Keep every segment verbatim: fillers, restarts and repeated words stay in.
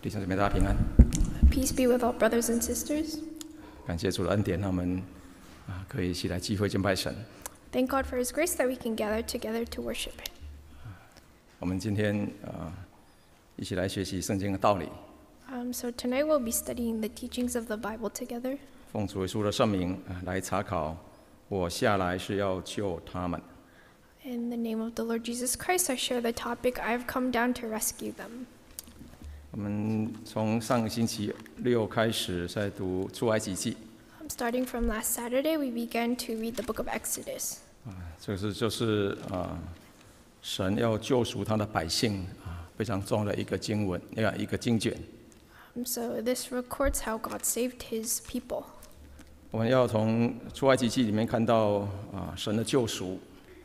弟兄姊妹，大家平安。 Peace be with all brothers and sisters. 感谢主的恩典，让我们啊可以一起来聚会敬拜神。 Thank God for His grace that we can gather together to worship Him. 我们今天啊一起来学习圣经的道理。 Um, so tonight we'll be studying the teachings of the Bible together. 奉主耶稣的圣名啊来查考，我下来是要救他们。 In the name of the Lord Jesus Christ, I share the topic, I've come down to rescue them. 我们从上个星期六开始在读出埃及记。 Um, starting from last Saturday, we began to read the book of Exodus. 啊，这是就是啊，神要救赎他的百姓啊，非常重要的一个经文，那样一个经卷。 Um, so this records how God saved His people. 我们要从出埃及记里面看到啊，神的救赎。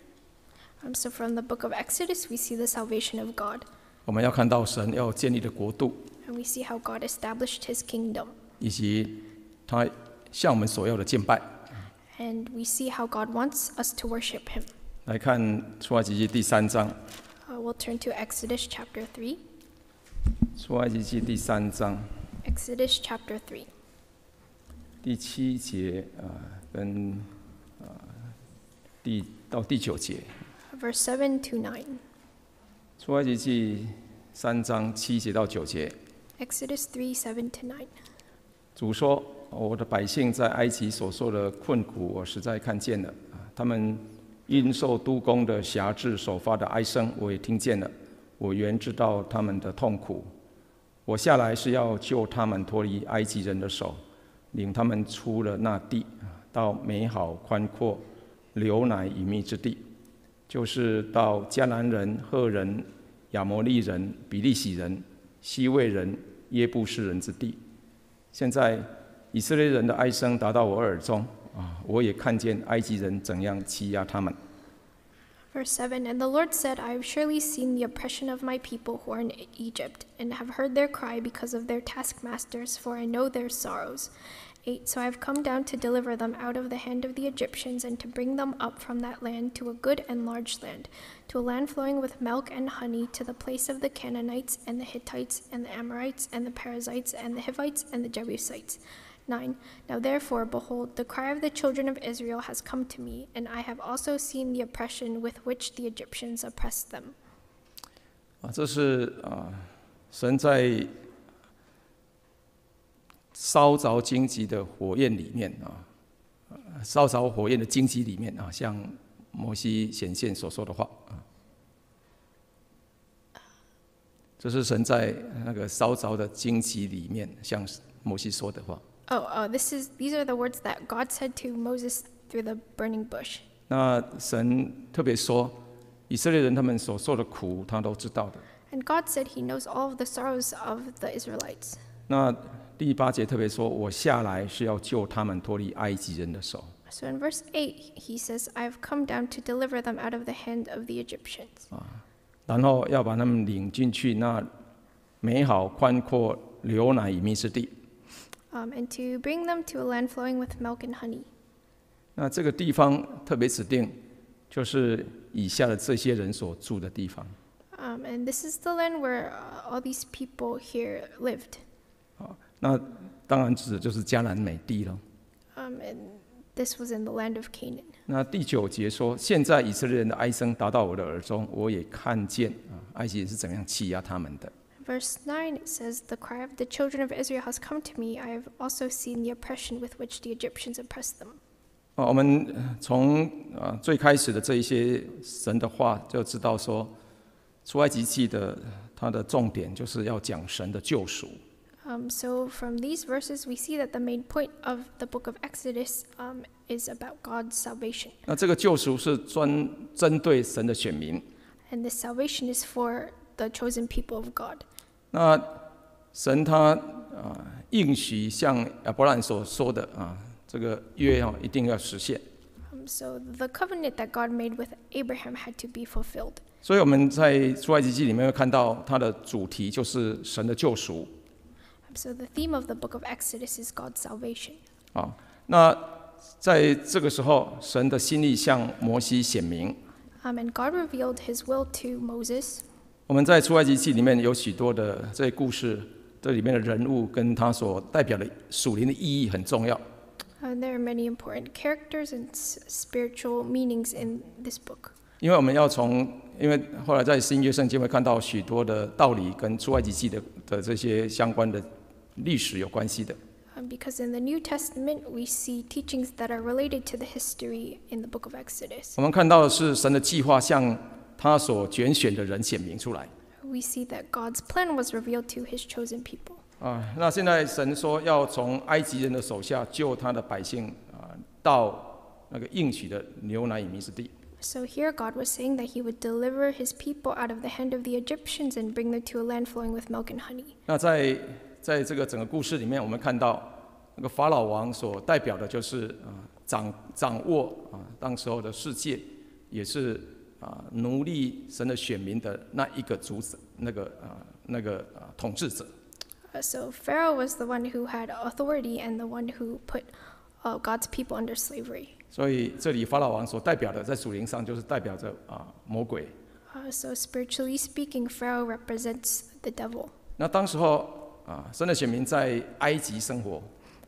Um, so from the book of Exodus, we see the salvation of God. 我们要看到神要建立的国度， And we see how God established His kingdom. 以及他向我们所要的敬拜。 And we see how God wants us to worship Him. 来看出埃及记第三章。 Uh, we'll turn to Exodus chapter three. 出埃及记第三章 Exodus chapter three. 第七节啊、呃，跟啊、呃、第到第九节。 Verse seven to nine. 出埃及记三章七节到九节。 Exodus three, seven to nine. 主说：“我的百姓在埃及所受的困苦，我实在看见了。啊，他们因受督工的辖制所发的哀声，我也听见了。我原知道他们的痛苦。我下来是要救他们脱离埃及人的手，领他们出了那地，到美好宽阔、流奶与蜜之地，就是到迦南人、赫人、亚摩利人、比利洗人、西魏人、耶布士人之地。现在以色列人的哀声达到我耳中，啊，我也看见埃及人怎样欺压他们。” Verse seven. And the Lord said, I have surely seen the oppression of my people who are in Egypt, and have heard their cry because of their taskmasters, for I know their sorrows. eight. So I have come down to deliver them out of the hand of the Egyptians, and to bring them up from that land to a good and large land, to a land flowing with milk and honey, to the place of the Canaanites, and the Hittites, and the Amorites, and the Perizzites, and the Hivites, and the Jebusites. nine. Now therefore, behold, the cry of the children of Israel has come to me, and I have also seen the oppression with which the Egyptians oppressed them. 啊，这是啊，神在烧着荆棘的火焰里面啊，烧着火焰的荆棘里面啊，向摩西显现所说的话啊。这是神在那个烧着的荆棘里面向摩西说的话。 Oh, oh, this is these are the words that God said to Moses through the burning bush. 那神特别说，以色列人他们所受的苦，他都知道的。 And God said He knows all of the sorrows of the Israelites. 那第八节特别说，我下来是要救他们脱离埃及人的手。 So in verse eight, He says, I have come down to deliver them out of the hand of the Egyptians. 然后要把他们领进去那美好宽阔、流奶与蜜之地。 Um, and to bring them to a land flowing with milk and honey. 那这个地方特别指定，就是以下的这些人所住的地方。 Um, and this is the land where uh, all these people here lived. 那当然指的就是迦南美地了。 Um, and this was in the land of Canaan. 那第九节说，现在以色列人的哀声达到我的耳中，我也看见啊，埃及人是怎么样欺压他们的。 Verse nine, it says, The cry of the children of Israel has come to me. I have also seen the oppression with which the Egyptians oppressed them. 啊，我们从啊最开始的这一些神的话，就知道说，出埃及记的它的重点就是要讲神的救赎。 Um, so from these verses, we see that the main point of the book of Exodus um, is about God's salvation. 那这个救赎是专针对神的选民。 And this salvation is for the chosen people of God. 那神他啊应许像亚伯兰所说的啊，这个约啊一定要实现。 Um, so the covenant that God made with Abraham had to be fulfilled. 所以我们在出埃及记里面会看到它的主题就是神的救赎。 Um, so the theme of the book of Exodus is God's salvation. 啊，那在这个时候，神的心意向摩西显明。 Um, and God revealed His will to Moses. 我们在出埃及记里面有许多的这些故事这里面的人物跟他所代表的属灵的意义很重要。 Uh, there are many important characters and s- spiritual meanings in this book. 因为我们要从，因为后来在新约圣经会看到许多的道理跟出埃及记的的这些相关的历史有关系的。 Um, because in the New Testament, we see teachings that are related to the history in the book of Exodus. 我们看到的是神的计划向他所拣选的人显明出来。 We see that God's plan was revealed to his chosen people. 啊，那现在神说要从埃及人的手下救他的百姓啊，到那个应许的牛奶与蜜之地。 So here God was saying that he would deliver his people out of the hand of the Egyptians and bring them to a land flowing with milk and honey. 那在在这个整个故事里面，我们看到那个法老王所代表的就是啊掌掌握啊当时候的世界，也是啊奴隶神的选民的那一个主宰，那个啊那个啊统治者。 Uh, so Pharaoh was the one who had authority and the one who put uh, God's people under slavery. 所以这里法老王所代表的，在属灵上就是代表着啊魔鬼。 Uh, so spiritually speaking, Pharaoh represents the devil. 那当时候啊，神的选民在埃及生活，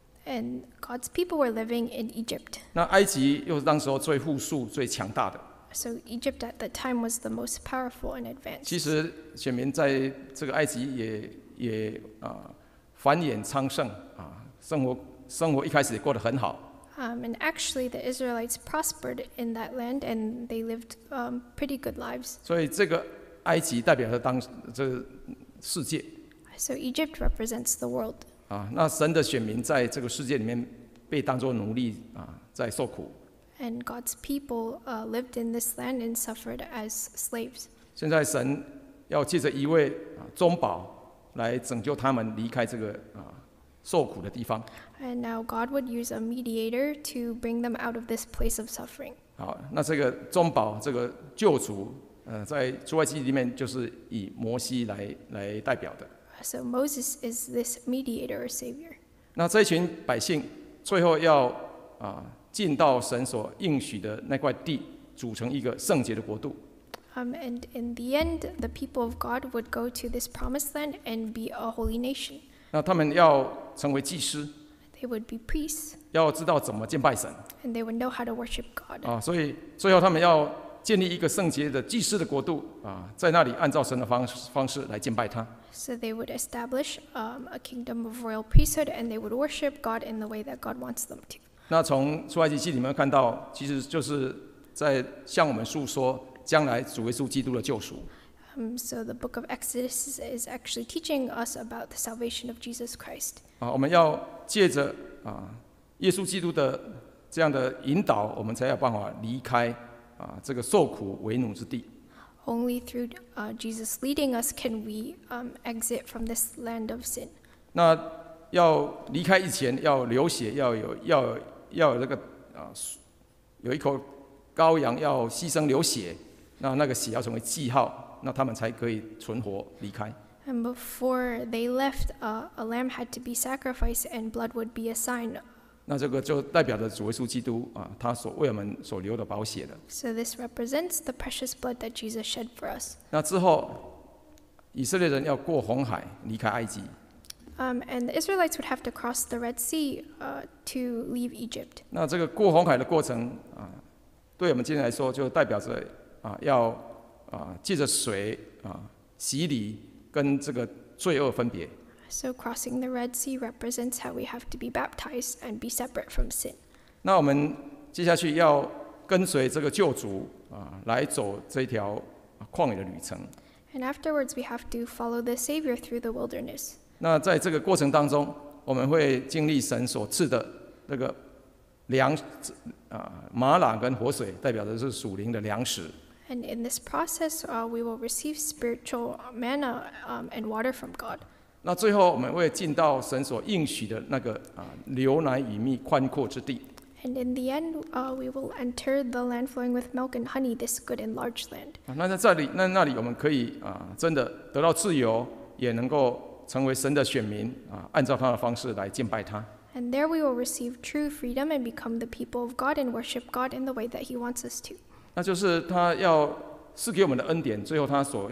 And God's people were living in Egypt. 那埃及又是当时候最富庶、最强大的。 So Egypt at the time was the most powerful and advanced. 其实选民在这个埃及也也啊繁衍昌盛啊，生活生活一开始也过得很好。 Um, and actually, the Israelites prospered in that land, and they lived um, pretty good lives. 所以这个埃及代表着当这个世界 So Egypt represents the world. 啊。那神的选民在这个世界里面被当作奴隶啊，在受苦。 And God's people uh, lived in this land and suffered as slaves. 现在神要借着一位啊中保来拯救他们离开这个啊受苦的地方。 And now God would use a mediator to bring them out of this place of suffering. 好，那这个中保这个救主，呃，在出埃及里面就是以摩西来来代表的。 So Moses is this mediator or savior. 那这一群百姓最后要啊进到神所应许的那块地，组成一个圣洁的国度。 Um, and in the end, the people of God would go to this promised land and be a holy nation. 那他们要成为祭司， They would be priests, 要知道怎么敬拜神 and they would know how to worship God. 啊，所以最后他们要建立一个圣洁的祭司的国度啊，在那里按照神的方式方式来敬拜他。 So they would establish um, a kingdom of royal priesthood, and they would worship God in the way that God wants them to. 那从出埃及记里面看到，其实就是在向我们诉说将来主耶稣基督的救赎。 Um, so the book of Exodus is, is actually teaching us about the salvation of Jesus Christ. 啊，我们要借着啊耶稣基督的这样的引导，我们才有办法离开啊这个受苦为奴之地。 Only through uh, Jesus leading us can we um, exit from this land of sin. 那要离开以前，要流血，要有要有要有这个啊有一口羔羊要牺牲流血，那那个血要成为记号，那他们才可以存活离开。 And before they left, uh, a lamb had to be sacrificed, and blood would be a sign. 那这个就代表着主耶稣基督啊，他所为我们所流的宝血的。 So this represents the precious blood that Jesus shed for us. 那之后，以色列人要过红海离开埃及。 Um, and the Israelites would have to cross the Red Sea uh, to leave Egypt. 那这个过红海的过程啊，对我们今天来说，就代表着啊，要啊借着水啊洗礼跟这个罪恶分别。 So crossing the Red Sea represents how we have to be baptized and be separate from sin. 那我们接下去要跟随这个救主啊，来走这条旷野的旅程。 And afterwards, we have to follow the Savior through the wilderness. 那在这个过程当中，我们会经历神所赐的这个粮啊，玛瑙跟活水，代表的是属灵的粮食。 And in this process, uh, we will receive spiritual manna um, and water from God. 那最后我们会进到神所应许的那个啊流奶与蜜宽阔之地。 And in the end, uh, we will enter the land flowing with milk and honey, this good and large land. 啊，那在这里，那那里我们可以啊，真的得到自由，也能够成为神的选民啊，按照他的方式来敬拜他。 And there we will receive true freedom and become the people of God and worship God in the way that He wants us to. 那就是他要赐给我们的恩典，最后他所要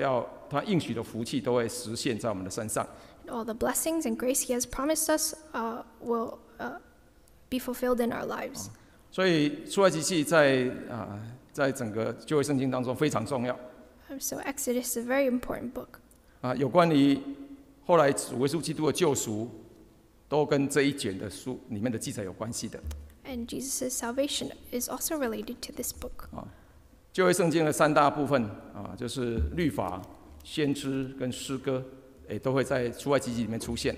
他应许的福气都会实现在我们的身上。 All the blessings and grace He has promised us uh, will uh, be fulfilled in our lives. 所以出埃及记在啊、呃，在整个旧约圣经当中非常重要。 Um, so Exodus is a very important book. 啊、呃，有关于后来主耶稣基督的救赎，都跟这一卷的书里面的记载有关系的。 And Jesus' salvation is also related to this book. 啊，旧约圣经的三大部分啊，就是律法、先知跟诗歌，也都会在出埃及记里面出现。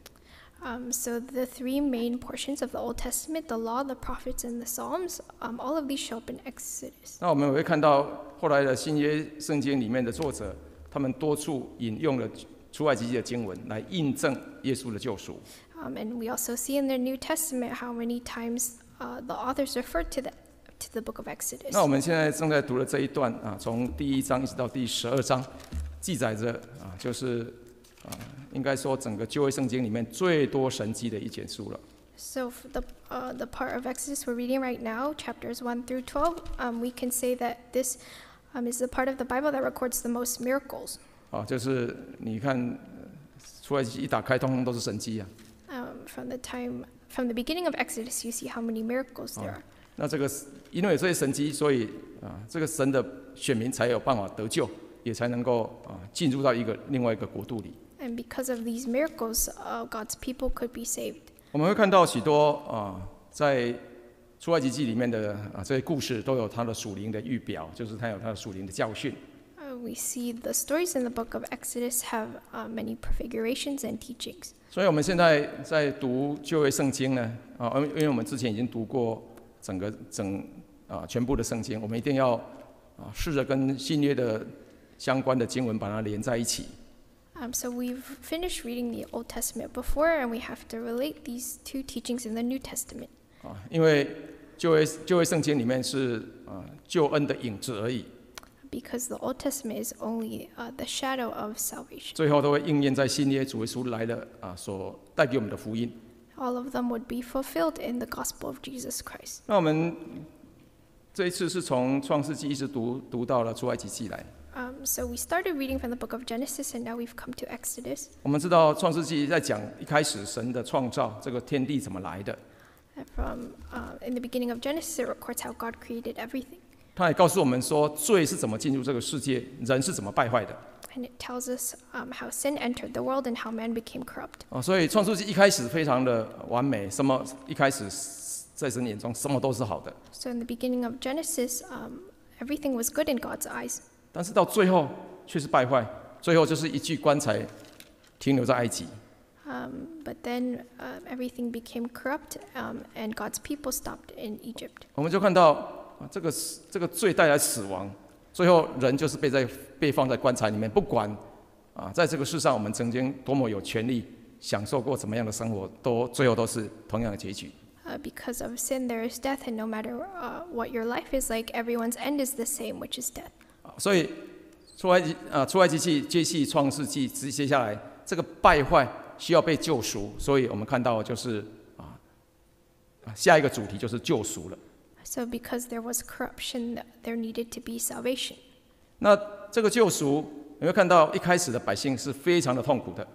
Um, so the three main portions of the Old Testament, the Law, the Prophets, and the Psalms, um, all of these show up in Exodus. 那我们也会看到后来的新约圣经里面的作者，他们多处引用了出埃及记的经文来印证耶稣的救赎。 Um, and we also see in the New Testament how many times uh, the authors referred to the to the book of Exodus. 那我们现在正在读的这一段啊，从第一章一直到第十二章，记载着啊，就是啊，应该说整个旧约圣经里面最多神迹的一卷书了。 So for the uh, the part of Exodus we're reading right now, chapters one through twelve, um, we can say that this um, is the part of the Bible that records the most miracles. 啊，就是你看出埃及记一打开，通通都是神迹啊。 Um, from the time from the beginning of Exodus, you see how many miracles there are. 那这个因为有这些神迹，所以啊，这个神的选民才有办法得救，也才能够啊进入到一个另外一个国度里。 And because of these miracles, uh, God's people could be saved. 我们会看到许多啊，在出埃及记里面的啊这些故事都有它的属灵的预表，就是它有它的属灵的教训。 Uh, we see the stories in the book of Exodus have uh, many prefigurations and teachings. 所以我们现在在读旧约圣经呢，啊，因为我们之前已经读过整个整啊全部的圣经，我们一定要啊试着跟新约的相关的经文把它连在一起。 Um, so we've finished reading the Old Testament before, and we have to relate these two teachings in the New Testament. 啊，因为旧约旧约圣经里面是啊救恩的影子而已， Because the Old Testament is only uh, the shadow of salvation. 最后都会应验在新约主耶稣来了啊所带给我们的福音。 All of them would be fulfilled in the gospel of Jesus Christ. 那我们这一次是从创世纪一直读读到了出埃及记来。 Um, so we started reading from the book of Genesis, and now we've come to Exodus. 我们知道创世纪在讲一开始神的创造，这个天地怎么来的。 And from uh, in the beginning of Genesis, it records how God created everything. 他也告诉我们说，罪是怎么进入这个世界，人是怎么败坏的。 And it tells us um, how sin entered the world and how man became corrupt. 哦，所以创世纪一开始非常的完美，什么一开始在神眼中什么都是好的。 So in the beginning of Genesis, um, everything was good in God's eyes. 但是到最后却是败坏，最后就是一具棺材停留在埃及。 Um, but then uh, everything became corrupt, um, and God's people stopped in Egypt. 我们就看到啊这个这个罪带来死亡，最后人就是被在被放在棺材里面，不管啊在这个世上我们曾经多么有权利享受过怎么样的生活，都最后都是同样的结局。 Uh, because of sin, there is death, and no matter uh, what your life is like, everyone's end is the same, which is death. 所以出埃及啊出埃及记接续创世纪，接下来这个败坏需要被救赎，所以我们看到就是啊下一个主题就是救赎了。 So because there was corruption, there needed to be salvation. 那这个救赎，你会看到一开始的百姓是非常的痛苦的。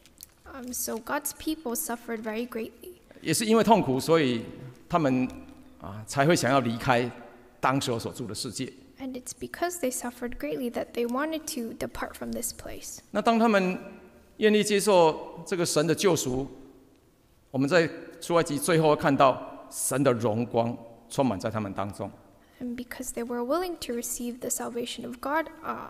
Um, so God's people suffered very greatly. 也是因为痛苦，所以他们啊才会想要离开当时所住的世界。 And it's because they suffered greatly that they wanted to depart from this place. 那当他们愿意接受这个神的救赎，我们在出埃及最后看到神的荣光充满在他们当中。 And because they were willing to receive the salvation of God, uh,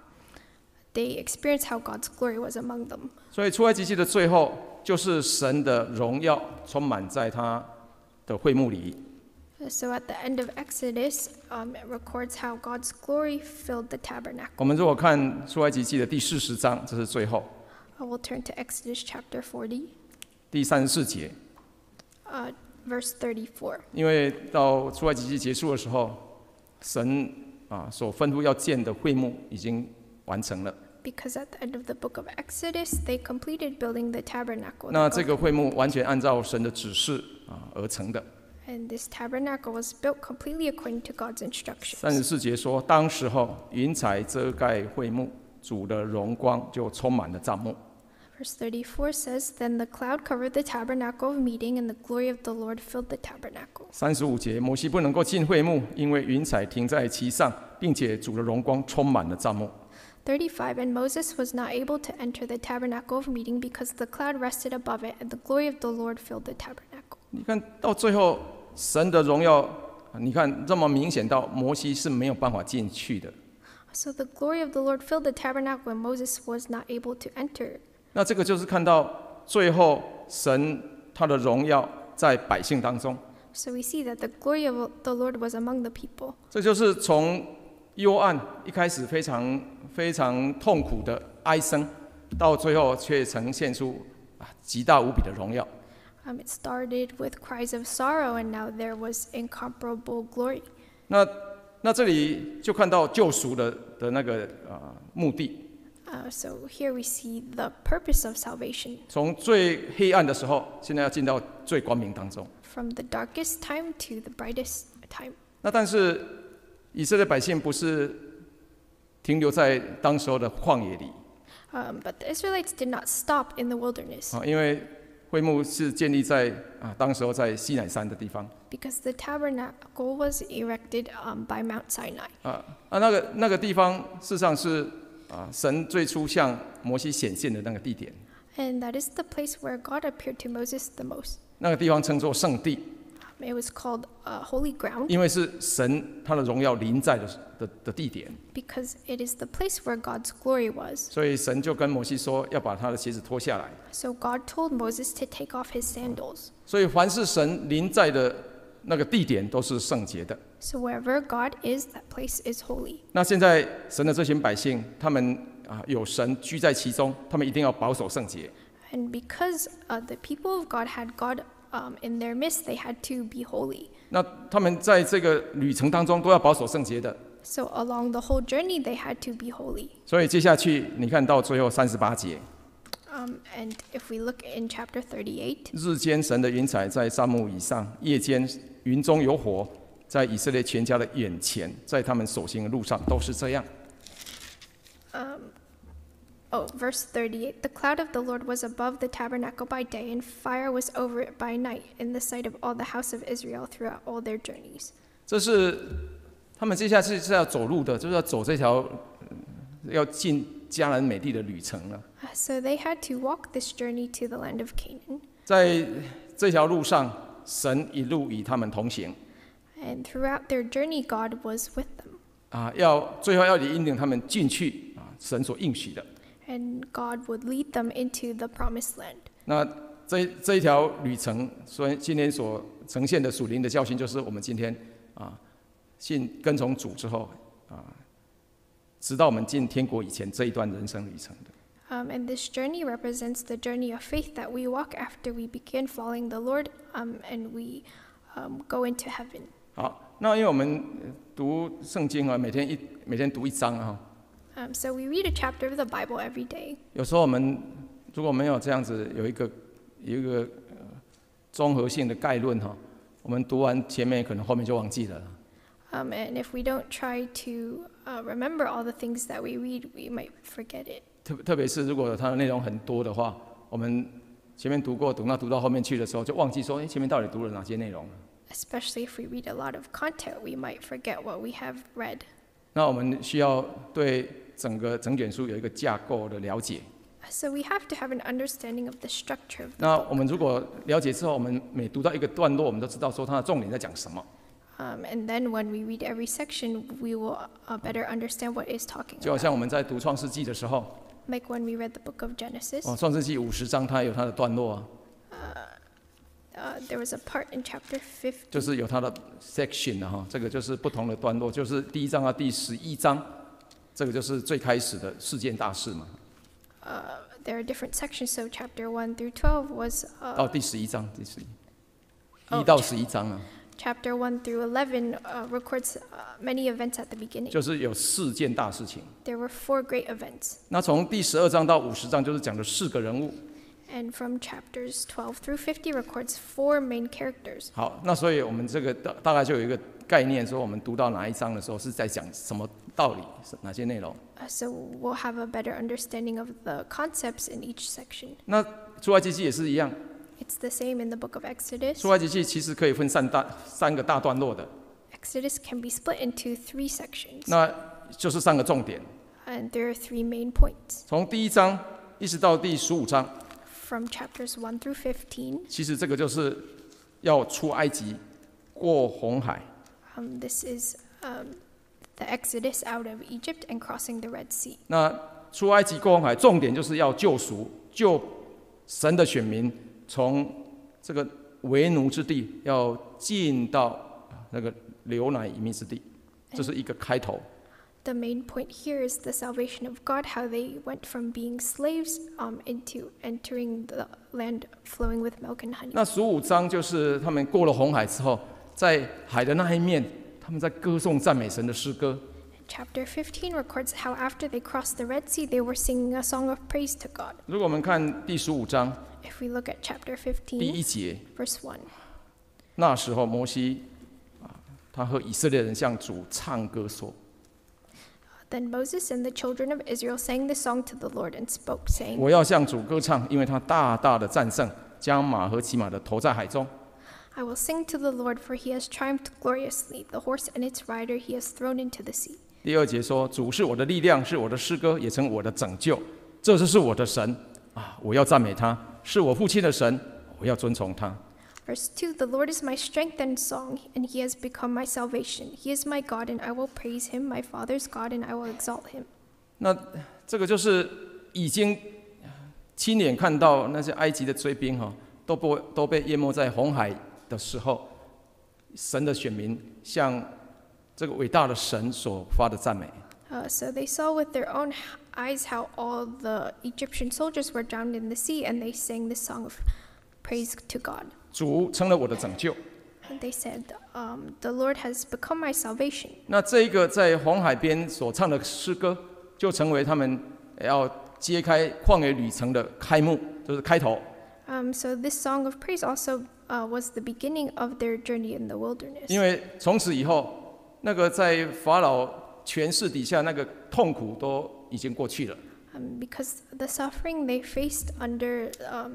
they experienced how God's glory was among them. 所以出埃及记的最后，就是神的荣耀充满在他的会幕里。 So at the end of Exodus, um, it records how God's glory filled the tabernacle. 我们如果看出埃及记的第四十章，这是最后 I will turn to Exodus chapter forty, 第三十四节， uh, verse thirty-four. 因为到出埃及记结束的时候，神啊所吩咐要建的会幕已经完成了。 Because at the end of the book of Exodus, they completed building the tabernacle. 那这个会幕完全按照神的指示啊而成的。 And this tabernacle was built completely according to God's instructions. 三十四节说，当时候云彩遮盖会幕， 主的荣光就充满了帐幕。 Verse thirty-four says, Then the cloud covered the tabernacle of meeting, and the glory of the Lord filled the tabernacle. 三十五节，摩西不能够进会幕，因为云彩停在其上，并且主的荣光充满了帐幕。 thirty-five, And Moses was not able to enter the tabernacle of meeting because the cloud rested above it, and the glory of the Lord filled the tabernacle. 你看到最后，神的荣耀，你看这么明显到摩西是没有办法进去的。 So the glory of the Lord filled the tabernacle, and Moses was not able to enter. 那这个就是看到最后神他的荣耀在百姓当中。 So we see that the glory of the Lord was among the people. 这就是从幽暗一开始非常非常痛苦的哀声，到最后却呈现出啊极大无比的荣耀。 Um, it started with cries of sorrow, and now there was incomparable glory. 那那这里就看到救赎的的那个啊目的。 Uh, so here we see the purpose of salvation. 从最黑暗的时候，现在要进到最光明当中。 From the darkest time to the brightest time. 那但是以色列百姓不是停留在当时候的旷野里。 Um, but the Israelites did not stop in the wilderness. 啊，因为会幕是建立在啊当时候在西乃山的地方。 Because the tabernacle was erected um, by Mount Sinai. 啊啊，那个那个地方事实上是啊神最初向摩西显现的那个地点。 And that is the place where God appeared to Moses the most. 那个地方称作圣地。 It was called uh, holy ground. 因为是神他的荣耀临在的 的, 的地点。 Because it is the place where God's glory was. 所以神就跟摩西说，要把他的鞋子脱下来。 So God told Moses to take off his sandals. 所以凡是神临在的那个地点都是圣洁的。 So wherever God is, that place is holy. 那现在神的这群百姓，他们啊有神居在其中，他们一定要保守圣洁。 And because uh, the people of God had God um, in their midst, they had to be holy. 那他们在这个旅程当中都要保守圣洁的。 So along the whole journey, they had to be holy. 所以接下去你看到最后三十八节。 Um, and if we look in chapter thirty-eight, 日间神的云彩在帐幕以上，夜间云中有火，在以色列全家的眼前，在他们所行的路上都是这样。 um, oh, verse thirty-eight, the cloud of the Lord was above the tabernacle by day, and fire was over it by night, in the sight of all the house of Israel throughout all their journeys. 这是他们接下去是要走路的，就是要走这条要进迦南美地的旅程了。 Uh, so they had to walk this journey to the land of Canaan. 在这条路上，神一路与他们同行。 And throughout their journey, God was with them. 啊，要最后要引领他们进去啊，神所应许的。 And God would lead them into the promised land. 那这这一条旅程，所以今天所呈现的属灵的教训，就是我们今天啊信跟从主之后啊，直到我们进天国以前这一段人生旅程的。 Um, and this journey represents the journey of faith that we walk after we begin following the Lord um, and we um, go into heaven. 好，那因为我们读圣经啊，每天一每天读一章啊。 Um, so we read a chapter of the Bible every day. 有时候我们如果没有这样子有一个有一个呃综合性的概论哈，我们读完前面可能后面就忘记了。 Um, and if we don't try to uh, remember all the things that we read, we might forget it. 特特别是如果它的内容很多的话，我们前面读过，等到读到后面去的时候，就忘记说，哎，前面到底读了哪些内容了。 Especially if we read a lot of content, we might forget what we have read. 那我们需要对整个整卷书有一个架构的了解。 So we have to have an understanding of the structure of the 那 book. 我们如果了解之后，我们每读到一个段落，我们都知道说它的重点在讲什么。 Um, and then when we read every section, we will uh, better understand what it's talking 就好像 about. 我们在读创世纪的时候， Like when we read the book of Genesis, 哦，创世纪五十章它有它的段落啊。 uh, there was a part in chapter fifty. 就是有它的 section 的哈，这个就是不同的段落，就是第一章到第十一章，这个就是最开始的事件大事嘛。 Uh, there are different sections, so chapter one through twelve was 到 uh, 第十一章，第十一， 哦一到十一章啊， chapter one through eleven uh, records uh, many events at the beginning. 就是有四件大事情。 There were four great events. 那从第十二章到五十章，就是讲的四个人物。 And from chapters twelve through fifty records four main characters. 好，那所以我们这个大大概就有一个概念，说我们读到哪一章的时候是在讲什么道理，哪些内容。 Uh, so we'll have a better understanding of the concepts in each section. 那出埃及记也是一样， It's the same in the book of Exodus. 出埃及记其实可以分三大三个大段落的， Exodus can be split into three sections, 那就是三个重点。 and there are three main points. 从第一章一直到第十五章， From chapters one through fifteen, 其实这个就是要出埃及，过红海。 um, this is um, the Exodus out of Egypt and crossing the Red Sea. 那出埃及过红海，重点就是要救赎，救神的选民从这个为奴之地，要进到那个流奶与蜜之地，这是一个开头。 The main point here is the salvation of God, how they went from being slaves um, into entering the land flowing with milk and honey. 那十五章就是他们过了红海之后，在海的那一面，他们在歌颂赞美神的诗歌。 Chapter fifteen records how after they crossed the Red Sea, they were singing a song of praise to God. 如果我们看第十五章 If we look at chapter 第一 fifteen, 节， verse one, 那时候摩西啊，他和以色列人向主唱歌说 then Moses and the children of Israel sang this song to the Lord and spoke, saying, 我要向主歌唱，因为他大大的战胜，将马和骑马的投在海中。 I will sing to the Lord, for he has triumphed gloriously. The horse and its rider he has thrown into the sea. 第二节说，主是我的力量，是我的诗歌，也成我的拯救。这就是我的神啊，我要赞美他，是我父亲的神，我要尊崇他。 Verse two, the Lord is my strength and song, and he has become my salvation. He is my God, and I will praise him, my father's God, and I will exalt him. 那这个就是已经亲眼看到那些埃及的追兵哈，都被都被淹没在红海的时候，神的选民向这个伟大的神所发的赞美。 Uh, so they saw with their own eyes how all the Egyptian soldiers were drowned in the sea, and they sang this song of praise to God. 主成了我的拯救。 And they said, um, the Lord has become my salvation. 那这一个在红海边所唱的诗歌，就成为他们要揭开旷野旅程的开幕，就是开头。 Um, so this song of praise also uh, was the beginning of their journey in the wilderness. 因为从此以后，那个在法老权势底下那个痛苦都已经过去了。 Um, because the suffering they faced under um,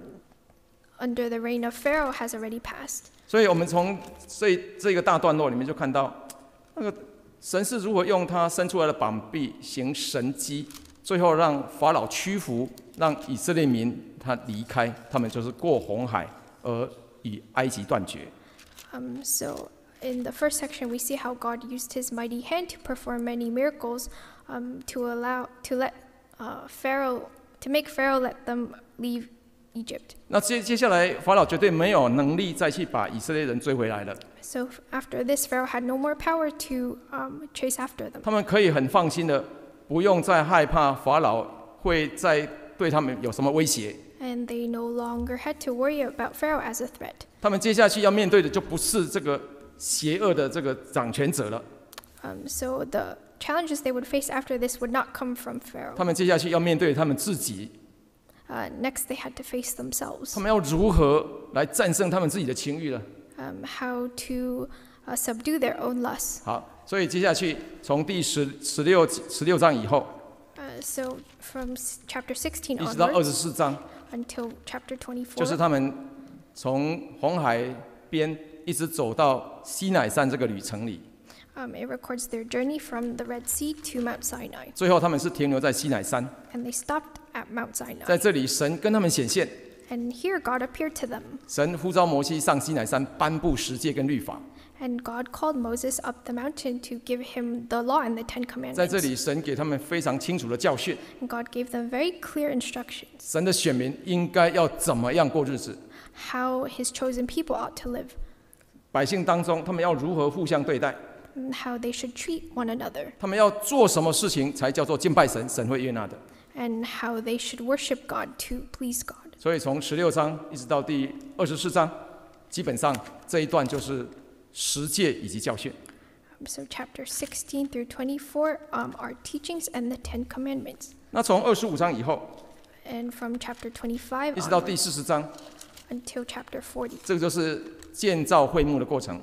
under the reign of Pharaoh has already passed. 所以我们从这这个大段落里面就看到，那个神是如何用他伸出来的膀臂行神迹，最后让法老屈服，让以色列民他离开，他们就是过红海而与埃及断绝。 Um, so in the first section, we see how God used His mighty hand to perform many miracles um, to allow to let uh, Pharaoh to make Pharaoh let them leave Egypt. 那接接下来，法老绝对没有能力再去把以色列人追回来了。 So after this, Pharaoh had no more power to um, chase after them. 他们可以很放心的，不用再害怕法老会再对他们有什么威胁。 And they no longer had to worry about Pharaoh as a threat. 他们接下去要面对的就不是这个邪恶的这个掌权者了， Um, so the challenges they would face after this would not come from 他 Pharaoh. 们接下去要面对他们自己， Uh, next, they had to face themselves. 他们要如何来战胜他们自己的情欲呢？ Um, how to uh, subdue their own lusts. 好，所以接下去从第十十六十六章以后， Uh, so from s- chapter sixteen 一直到二十 onwards 四章， until chapter 就是 twenty-four, 他们从红海边一直走到西乃山这个旅程里， um, it records their journey from the Red Sea to Mount Sinai. 最后他们是停留在西乃山， And they stopped at Mount Sinai. 在这里神跟他们显现， And here God appeared to them. 神呼召摩西上西乃山颁布十诫跟律法， And God called Moses up the mountain to give him the law and the Ten 在这 Commandments. 里神给他们非常清楚的教训。 And God gave them very clear instructions 神的选民应该要怎么样过日子？ how his chosen people ought to live, 百姓当中，他们要如何互相对待？ and how they should treat one another, 他们要做什么事情才叫做敬拜神，神会悦纳的？ and how they should worship God to please God. 所以从十六章一直到第二十四章，基本上这一段就是十诫以及教训。 Um, So chapter sixteen through twenty-four um, are teachings and the Ten Commandments. 那从二十五章以后， And from chapter twenty-five 一直到第 onwards 四十章， until chapter forty, 这个就是建造会幕的过程。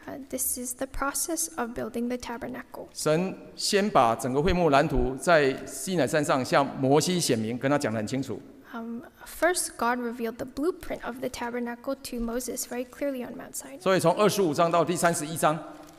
Uh, this is the process of building the tabernacle. 神先把整个会幕蓝图在西乃山上向摩西显明，跟他讲得很清楚。 Um, first, God revealed the blueprint of the tabernacle to Moses very clearly on Mount Sinai. 所以从二十五章到第三十一章，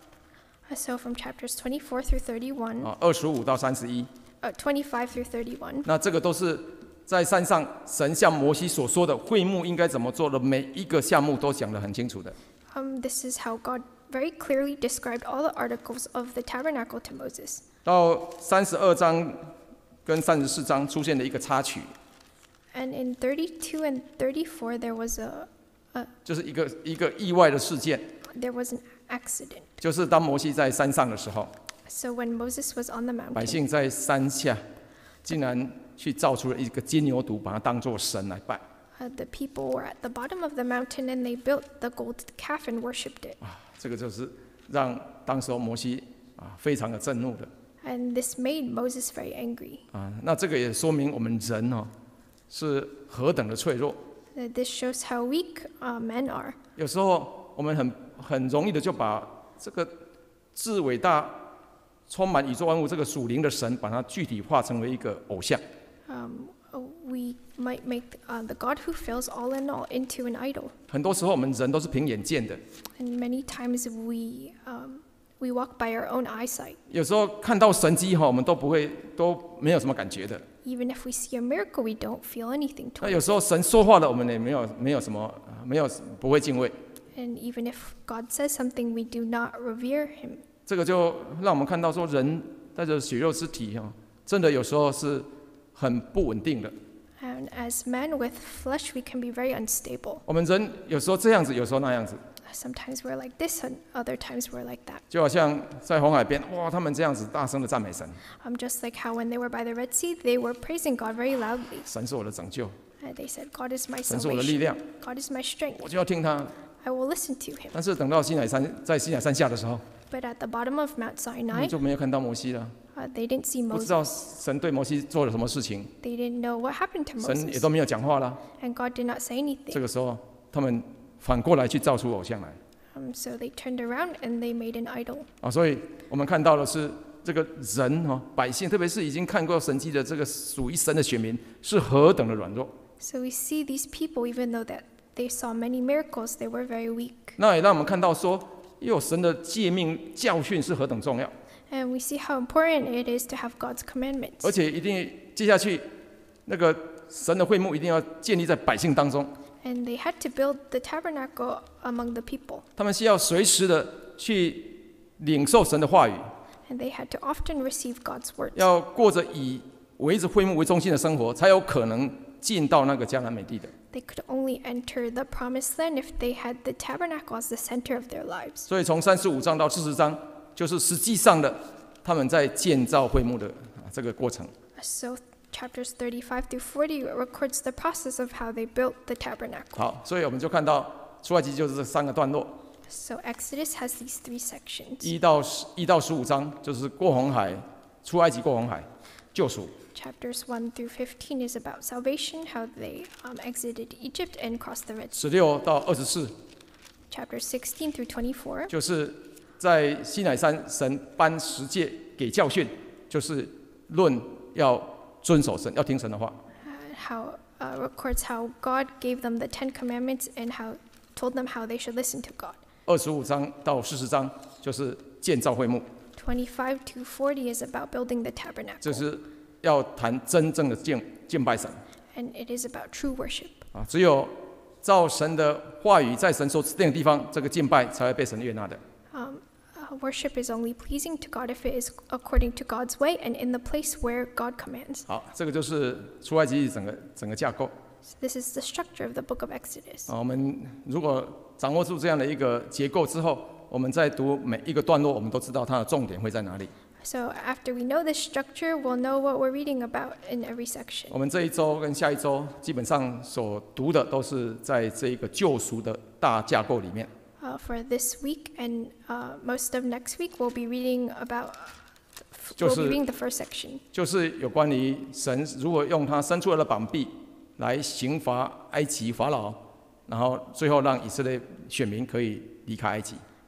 Uh, so from chapters twenty-four through thirty-one, 啊，二十五到三十一， uh, twenty-five through thirty-one, 那这个都是在山上神向摩西所说的会幕应该怎么做的，每一个项目都讲得很清楚的。 um, this is how God very clearly described all the articles of the tabernacle to Moses. 到三十二章跟三十四章出现了一个插曲， And in thirty-two and thirty-four, there was a, a 就是一个一个意外的事件， there was an accident. 就是当摩西在山上的时候， So when Moses was on the 百 mountain, 姓在山下竟然去造出了一个金牛犊，把它当作神来拜。 uh, the people were at the bottom of the mountain and they built the gold calf and worshipped it. 啊，这个就是让当时候摩西啊非常的震怒的 And this made Moses very angry. 啊。那这个也说明我们人哦是何等的脆弱。 Uh, this shows how weak uh, men are. 有时候我们很很容易的就把这个至伟大、充满宇宙万物这个属灵的神，把它具体化成为一个偶像。 Um, uh, we might make uh, the God who fills all in all into an idol. 很多时候我们人都是凭眼见的， And many times we, um, we walk by our own eyesight. 有时候看到神迹哈，我们都不会都没有什么感觉的。 Even if we see a miracle, we don't feel anything 那 towards 有时候神说话了，我们也没有没有什么没有不会敬畏。 And even if God says something, we do not revere him. 这个就让我们看到说，人带着血肉之体哈，真的有时候是很不稳定的。 And as men with flesh, we can be very unstable. 我们人有时候这样子，有时候那样子， Sometimes we're like this, and other times we're like that. 就好像在红海边，哇，他们这样子大声的赞美神， Um, just like how when they were by the Red Sea, they were praising God very loudly. 神是我的拯救， And they said, God is my 神是我的力 salvation. 量， God is my strength. 我就要听他。 I will listen to him. 但是等到西乃山，在西乃山下的时候， But at the bottom of Mount 他 Sinai, 们就没有看到摩西了， uh, they didn't see 不知 Moses. 道神对摩西做了什么事情， They didn't know what happened to 神也 Moses. 都没有讲话了。 And God did not say 这 anything. 个时候，他们反过来去造出偶像来 Um, so they turned around and they made an idol. 啊！所以我们看到的是，这个人哦，百姓，特别是已经看过神迹的这个属于神的选民，是何等的软弱。 So we see these people, even though that they saw many miracles, they were very weak. 那也让我们看到说，有神的诫命教训是何等重要， And we see how important it is to have God's 而 commandments. 且一定接下去那个神的会幕一定要建立在百姓当中， And they had to build the tabernacle among the people. 他们需要随时的去领受神的话语， And they had to often receive God's words. 要过着以围着会幕为中心的生活，才有可能进到那个迦南美地的。 They could only enter the promised land if they had the tabernacle as the center of their lives. 所以从三十五章到四十章，就是实际上的他们在建造会幕的啊这个过程。 So chapters thirty-five through forty records the process of how they built the tabernacle. 好，所以我们就看到出埃及就是这三个段落， So Exodus has these three sections. 一到十一到十五章就是过红海，出埃及过红海，救赎。 Chapters one through fifteen is about salvation, how they um, exited Egypt and crossed the Red Sea. 十六到二十四 Chapters sixteen through twenty-four, 就是在西乃山神颁十诫给教训，就是论要遵守神，要听神的话。 uh, how uh, records how God gave them the Ten Commandments and how told them how they should listen to God. 二十五章到四十章就是建造会幕， twenty-five to forty is about building the 这 tabernacle, 是要谈真正的敬敬拜神 and it is about true worship. 啊！只有照神的话语，在神所指定的地方，这个敬拜才会被神悦纳的。 Um, uh, worship is only pleasing to God if it is according to God's way and in the place where God commands. 好，这个就是出埃及整个整个架构 So this is the structure of the book of Exodus. 啊。我们如果掌握住这样的一个结构之后，我们在读每一个段落，我们都知道它的重点会在哪里。 So after we know this structure, we'll know what we're reading about in every section. 我们这一周跟下一周基本上所读的都是在这一个救赎的大架构里面。 Uh, for this week and uh, most of next week, we'll be reading about. We'll 就 be 是 reading the first section. 就是有关于神如果用他伸出来的膀臂来刑罚埃及法老，然后最后让以色列选民可以离开埃及。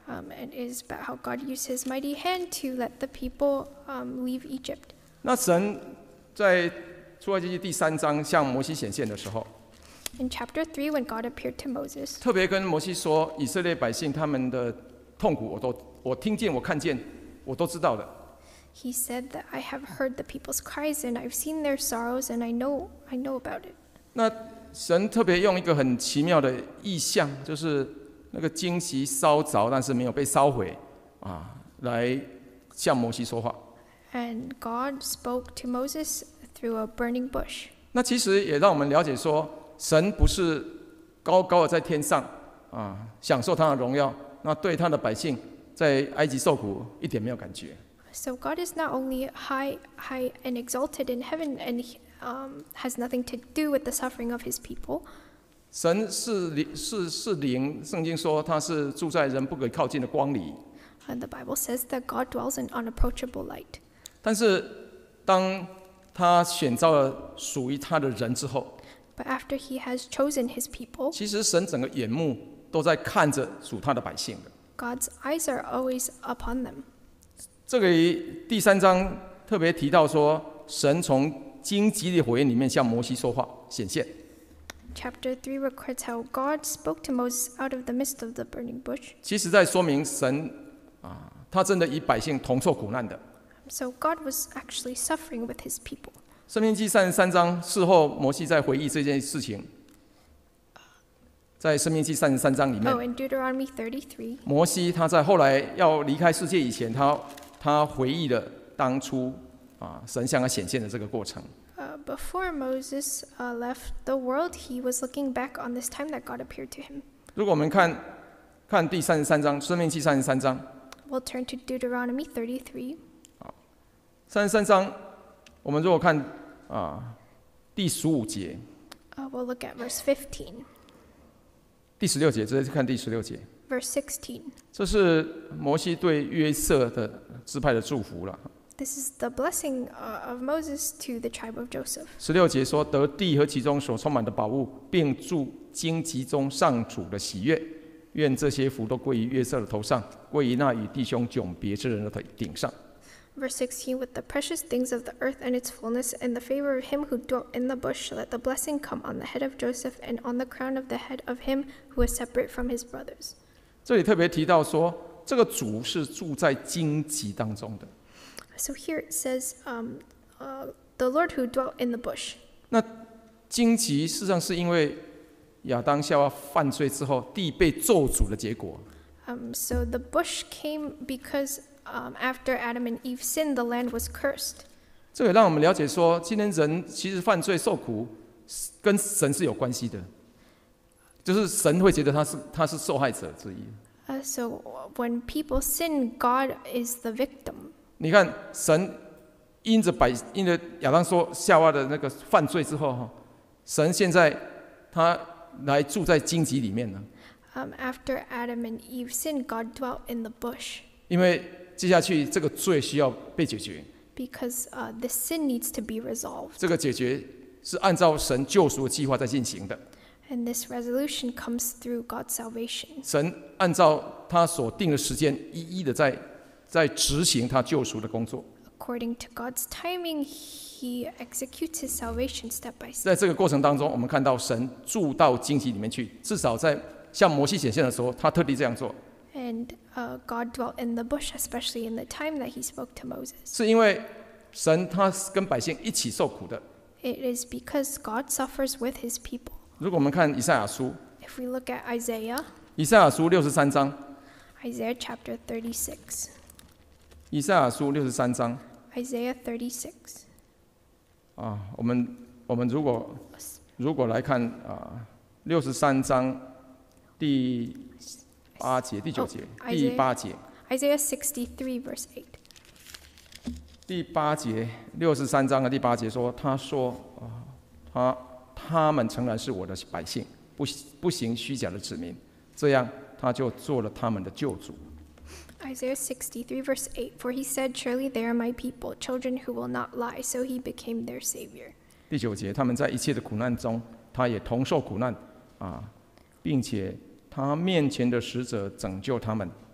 Um, and it is about how God used his mighty hand to let the people um, leave Egypt. 那神在出埃及记第三章向摩西显现的时候， In chapter three, when God appeared to Moses, 特别跟摩西说，以色列百姓他们的痛苦，我都我听见，我看见，我都知道的。 he said that I have heard the people's cries and I've seen their sorrows and I know I know about it. 那神特别用一个很奇妙的意象，就是那个荆棘烧着，但是没有被烧毁，啊，来向摩西说话。 And God spoke to Moses through a burning bush. 那其实也让我们了解说，神不是高高的在天上啊，享受他的荣耀，那对他的百姓在埃及受苦一点没有感觉。 So God is not only high, high and exalted in heaven, and he, um, has nothing to do with the suffering of his people. 神是灵，是是灵，圣经说他是住在人不可靠近的光里。 And the Bible says that God dwells in unapproachable light. 但是当他选召了属于他的人之后， But after he has chosen his people, 其实神整个眼目都在看着属他的百姓的。 God's eyes are always upon them. 这个第三章特别提到说，神从荆棘的火焰里面向摩西说话显现。 Chapter three records how God spoke to Moses out of the midst of the burning bush. 其实在说明神啊，他真的与百姓同受苦难的。 So God was actually suffering with his people. 申命记三十三章事后，摩西在回忆这件事情，在申命记三十三章里面， Oh, in Deuteronomy thirty-three, 摩西他在后来要离开世界以前，他他回忆了当初啊神向他显现的这个过程。 uh, before Moses uh, left the world, he was looking back on this time that God appeared to him. 如果我们看看第三十三章，申命记三十三章， We'll turn to Deuteronomy thirty-three. 三十三章，我们如果看啊第十五节、 Uh, we'll look at verse fifteen, 第十六节，直接看第十六节， verse sixteen. 这是摩西对约瑟的支派的祝福了。 This is the blessing uh, of Moses to the tribe of Joseph. 十六节说：“得地和其中所充满的宝物，并住荆棘中上主的喜悦。愿这些福都归于约瑟的头上，归于那与弟兄迥别之人的顶上。” Verse sixteen, with the precious things of the earth and its fullness, and the favor of him who dwelt in the bush, let the blessing come on the head of Joseph and on the crown of the head of him who is separate from his brothers. 这里特别提到说，这个主是住在荆棘当中的。 So here it says, um, uh, the Lord who dwelt in the bush. 那荆棘事实上是因为亚当夏娃犯罪之后，地被咒诅的结果。 Um, so the bush came because um, after Adam and Eve sinned, the land was cursed. 这也让我们了解说，今天人其实犯罪受苦，跟神是有关系的，就是神会觉得他是他是受害者之一。 Uh, so when people sin, God is the victim. 你看，神因着百因着亚当说夏娃的那个犯罪之后，哈，神现在他来住在荆棘里面了。 Um, after Adam and Eve sinned, God dwelt in the bush 因为接下去这个罪需要被解决， because uh, the sin needs to be resolved. 这个解决是按照神救赎的计划在进行的。 And this resolution comes through God's salvation. 神按照他所定的时间，一一的在在执行他救赎的工作。 According to God's timing, he executes his salvation step by step. 在这个过程当中，我们看到神住到荆棘里面去，至少在向摩西显现的时候，他特地这样做， And uh, God dwelt in the bush, especially in the time that he spoke to Moses. 是因为神他是跟百姓一起受苦的。 It is because God suffers with his people. 如果我们看以赛亚书， If we look at Isaiah, 以赛亚书六十三章， Isaiah chapter thirty-six. 以赛亚书六十三章 Isaiah thirty-six. 啊，我们我们如果如果来看啊，六十三章第八节、第九节、 Oh, 第八节、 Isaiah sixty-three, verse eight. 第八节，六十三章的第八节说：“他说啊，他他们诚然是我的百姓，不不行虚假的子民，这样他就做了他们的救主。” Isaiah sixty-three, verse eight. For he said, surely they are my people, children who will not lie. So he became their savior. 第九节，他们在一切的苦难中，他也同受苦难啊，并且他面前的使者拯救他们，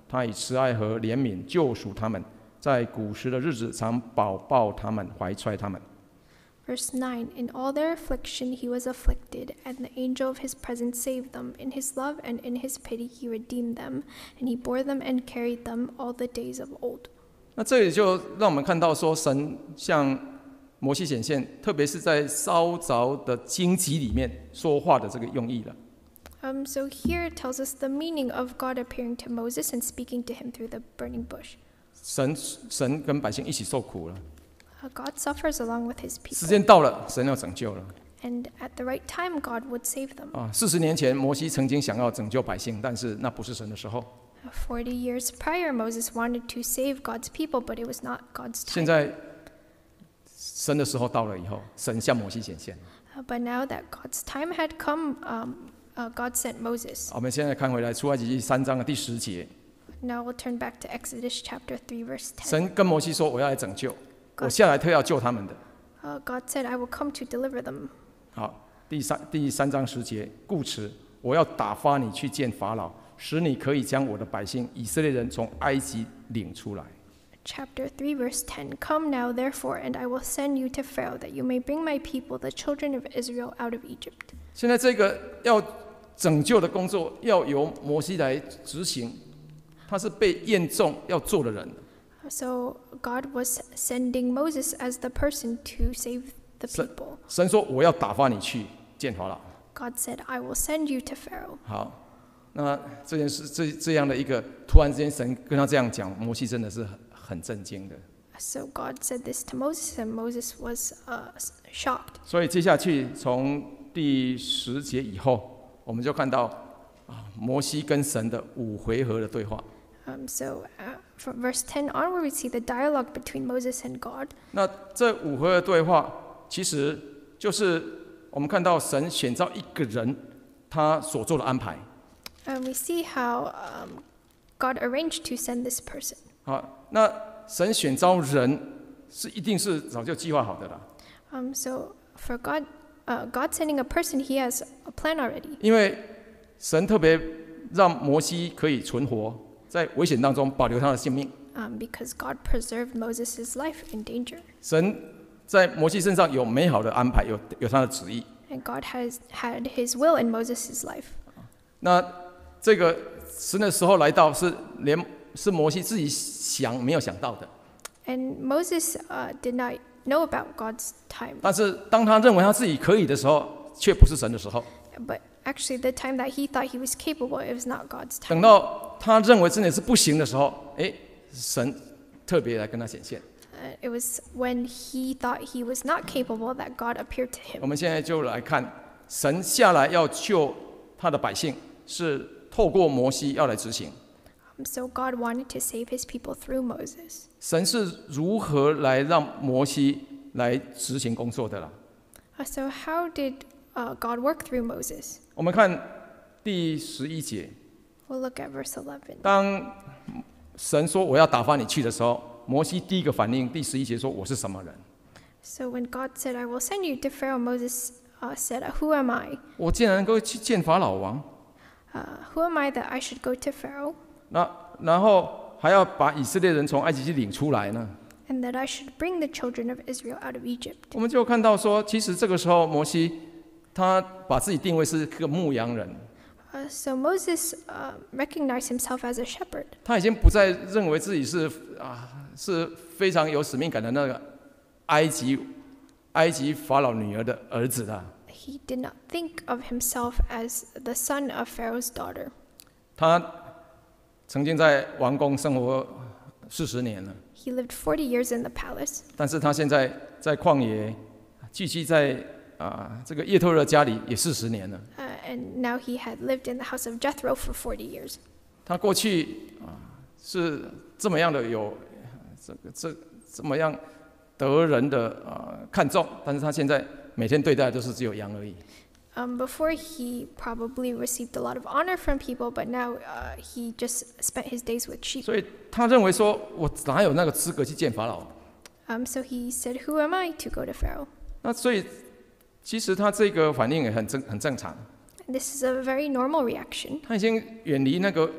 他以慈爱和怜悯救赎他们，在古时的日子常保抱他们，怀揣他们。 Verse nine, In all their affliction he was afflicted, and the angel of his presence saved them. In his love and in his pity he redeemed them, and he bore them and carried them all the days of old. 那这里就让我们看到说，神向摩西显现，特别是在烧着的荆棘里面说话的这个用意了。 Um, so here it tells us the meaning of God appearing to Moses and speaking to him through the burning bush. 神神跟百姓一起受苦了， Uh, God suffers along with his 时 people, 间到了，神要拯救了。 and at the right time God would save them. 啊，四十年前，摩西曾经想要拯救百姓，但是那不是神的时候。 Forty years prior, Moses wanted to save God's people, but it was not God's 现 time. 在神的时候到了以后，神向摩西显现。 Uh, but now that God's time had come, um, uh, God sent Moses. 我们现在看回来，出埃及记三章的第十节， Now we'll turn back to Exodus chapter three, verse ten. 神跟摩西说：“我要来拯救，我下来特要救他们的。” Uh, God said, I will come to deliver them. 好，第三第三章十节，故此我要打发你去见法老，使你可以将我的百姓以色列人从埃及领出来。 Chapter three, verse ten. Come now, therefore, and I will send you to Pharaoh, that you may bring my people, the children of Israel, out of Egypt. 现在这个要拯救的工作要由摩西来执行，他是被验中要做的人。 So God was sending Moses as the person to save the 神 people. 神说：“我要打发你去见法老。” God said, I will send you to Pharaoh. 好，那这件事这这样的一个突然之间，神跟他这样讲，摩西真的是很很震惊的。 So God said this to Moses, and Moses was uh, shocked. 所以接下去从第十节以后，我们就看到啊，摩西跟神的五回合的对话。 Um, so uh, from verse ten onward, we see the dialogue between Moses and God. 那这五回合的对话，其实就是我们看到神选召一个人，他所做的安排。 And we see how um, God arranged to send this person. 好，那神选召人是一定是早就计划好的啦， Um, so for God, uh, God sending a person, He has a plan already. 因为神特别让摩西可以存活，在危险当中保留他的性命。 Um, because God preserved Moses' life in danger. 神在摩西身上有美好的安排，有有他的旨意。 And God has had His will in Moses' life. 那这个神的时候来到，是连是摩西自己想没有想到的。 And Moses uh, did not know about God's time. 但是当他认为他自己可以的时候，却不是神的时候。 But actually, the time that he thought he was capable, it was not God's 等 time. 到他认为真的是不行的时候，哎，神特别来跟他显现。 Uh, it was when he thought he was not capable that God appeared to 我 him. 们现在就来看，神下来要救他的百姓，是透过摩西要来执行。 Um, so God wanted to save His people through Moses. 神是如何来让摩西来执行工作的啦？ Uh, so how did uh, God work through Moses? 我们看第十一节， We'll look at verse eleven. 当神说我要打发你去的时候，摩西第一个反应，第十一节说我是什么人？ So when God said, I will send you to Pharaoh, Moses uh, said, Who am I? 我竟然能够去见法老王， Uh, who am I that I should go to Pharaoh? 那然后还要把以色列人从埃及去领出来呢？ And that I should bring the children of Israel out of Egypt. 我们就看到说，其实这个时候摩西他把自己定位是个牧羊人， Uh, so Moses uh, recognized himself as a shepherd. 他已经不再认为自己是啊是非常有使命感的那个埃及埃及法老女儿的儿子了。 He did not think of himself as the son of Pharaoh's daughter. 他曾经在王宫生活四十年了， He lived forty years in the palace. 但是他现在在旷野，寄居在啊这个叶忒勒家里也四十年了。 Uh, and now he had lived in the house of Jethro for forty years. 他过去啊是这么样的有这个这这么样得人的啊看重，但是他现在每天对待的都是只有羊而已。 Um, before he probably received a lot of honor from people, but now uh, he just spent his days with sheep. 所以他认为说，我哪有那个资格去见法老？ Um, so he said, Who am I to go to Pharaoh? 那所以其实他这个反应也很正很正常。 And this is a very normal reaction. 他已经远离那个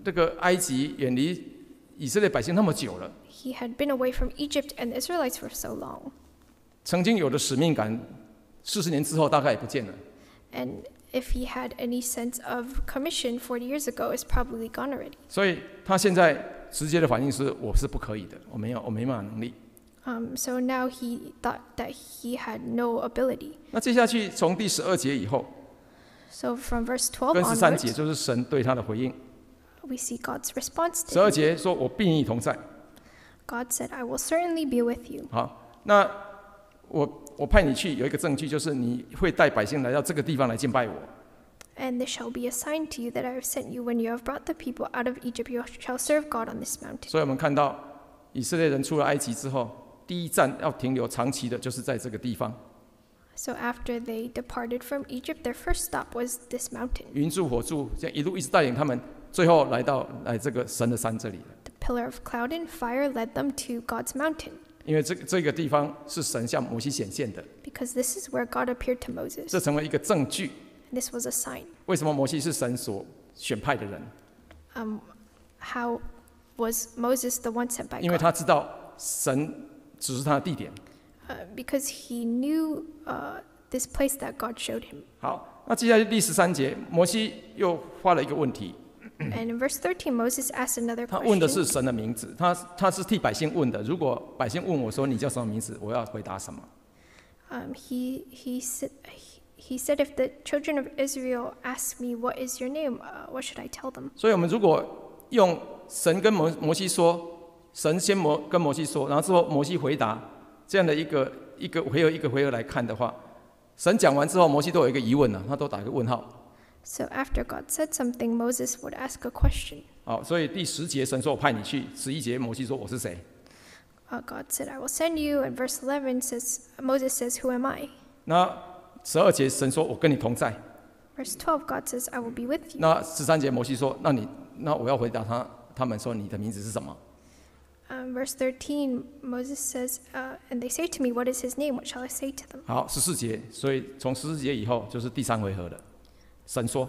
这个埃及远离以色列百姓那么久了， He had been away from Egypt and the Israelites for so long. 曾经有的使命感，四十年之后大概也不见了。 And if he had any sense of commission forty years ago, it's probably gone already. 所以他现在直接的反应是：我是不可以的，我没有，我没办法能力。 Um, so now he thought that he had no ability. 那接下去从第十二节以后， So from verse twelve 跟十三节 onwards, 就是神对他的回应。 we see God's response 十 to 二 him. 节说：“我必与你同在。” God said, I will certainly be with you. 好，那我我派你去有一个证据，就是你会带百姓来到这个地方来敬拜我。 And this shall be a sign to you that I have sent you. When you have brought the people out of Egypt, you shall serve God on this mountain. 所以我们看到以色列人出了埃及之后，第一站要停留长期的，就是在这个地方。 So after they departed from Egypt, their first stop was this mountain. 云柱火柱，这样一路一直带领他们，最后来到来这个神的山这里了。 The pillar of cloud and fire led them to God's mountain, 因为这个这个地方是神向摩西显现的， because this is where God appeared to Moses. 这成为一个证据。 This was a sign. 为什么摩西是神所选派的人？ Um, how was Moses the one sent by 因为 God? 他知道神指示他的地点。 Uh, because he knew uh, this place that God showed him. 好，那接下来第十三节，摩西又发了一个问题， And in verse thirteen, Moses asked another 他问的 question. 是神的名字，他他是替百姓问的。如果百姓问我说你叫什么名字，我要回答什么？ Um, he, he, said, he said, if the children of Israel ask me, what is your name? Uh, what should I tell them? 所以我们如果用神跟摩摩西说，神先摩跟摩西说，然后之后摩西回答这样的一个一个回合一个回合来看的话，神讲完之后，摩西都有一个疑问了，他都打一个问号。 So after God said something, Moses would ask a question. 好，所以第十节神说我派你去，十一节摩西说我是谁？ Uh, God said, I will send you. And verse eleven says, Moses says, who am I? 那十二节神说我跟你同在。 Verse twelve, God says, I will be with you. 那十三节摩西说，那你那我要回答他他们说你的名字是什么？ Um, verse thirteen, Moses says, uh, and they say to me, what is his name? What shall I say to them? 好，十四节，所以从十四节以后就是第三回合了。神说：“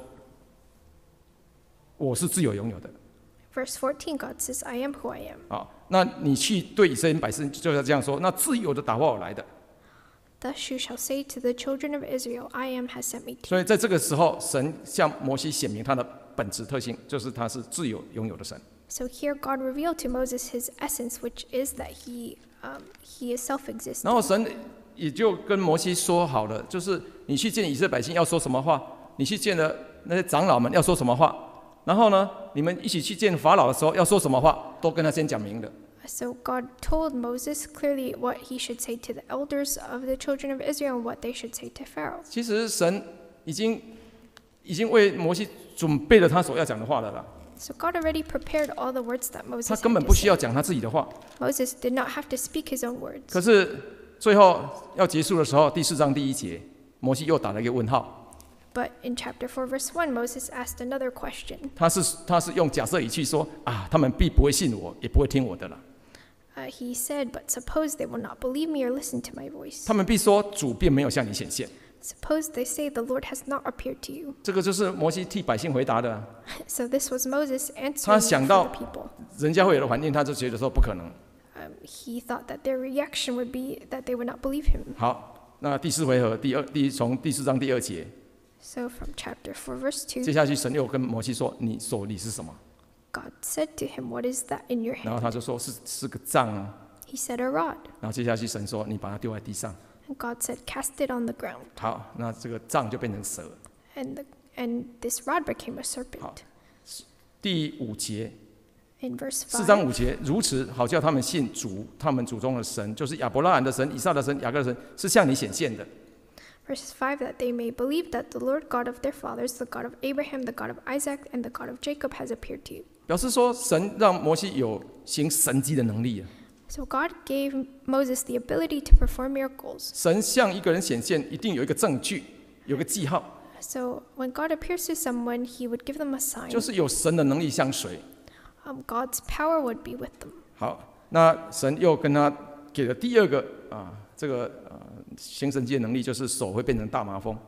我是自有拥有的。 Verse fourteen, God says, I am who I am. ” 好，那你去对以色列百姓就要这样说：“那自由的打发我来的。 Thus you shall say to the children of Israel, I am has sent me ” to 所以在这个时候，神向摩西显明他的本质特性，就是他是自由拥有的神。 So here God revealed to Moses his essence, which is that he, um, he is self-existent. 然后神也就跟摩西说好了，就是你去见以色列百姓要说什么话，你去见了那些长老们要说什么话，然后呢，你们一起去见法老的时候要说什么话，都跟他先讲明了。 So God told Moses clearly what he should say to the elders of the children of Israel and what they should say to Pharaoh. 其实神已经已经为摩西准备了他所要讲的话了啦， So God already prepared all the words that 他 Moses 根 had 本 to 不需 say. 要讲他自己的话。 Moses did not have to speak his own words. 可是最后要结束的时候，第四章第一节，摩西又打了一个问号。 But in chapter four, verse one, Moses asked another question. 他是他是用假设语气说啊，他们必不会信我，也不会听我的了。 Uh, he said, but suppose they will not believe me or listen to my voice. 他们必说主并没有向你显现。 Suppose they say the Lord has not appeared to you. 这个就是摩西替百姓回答的。 So this was Moses answering 他想 for 到 the people. 人家会有的环境，他就觉得说不可能。 Um, he thought that their reaction would be that they would not believe him. 好，那第四回合第二第从第四章第二节， So from chapter four, verse 接 two, 下去神又跟摩西说：“你手里是什么 God said to him, what is that in your？” 然后 hand? 他就说：“是是个杖啊。 He said, a rod. ” 然后接下去神说：“你把它丢在地上。 And God said, cast it on the ground. ” 好，那这个杖就变成蛇。 And, the, and this rod became a serpent. 第五节， In verse 四章 five, 五节，如此好叫他们信主，他们祖宗的神，就是亚伯拉罕的神、以撒的神、雅各的神，是向你显现的。 verse five, that they may believe that the Lord God of their fathers, the God of Abraham, the God of Isaac, and the God of Jacob has appeared to you. 表示说，神让摩西有行神迹的能力啊。 So God gave Moses the ability to perform miracles. 神向一个人显现，一定有一个证据，有个记号， So when God appears to someone, he would give them a sign. 就是有神的能力相随。 Um, God's power would be with them. 好，那神又跟他给了第二个啊，这个呃行神迹的能力，就是手会变成大麻风。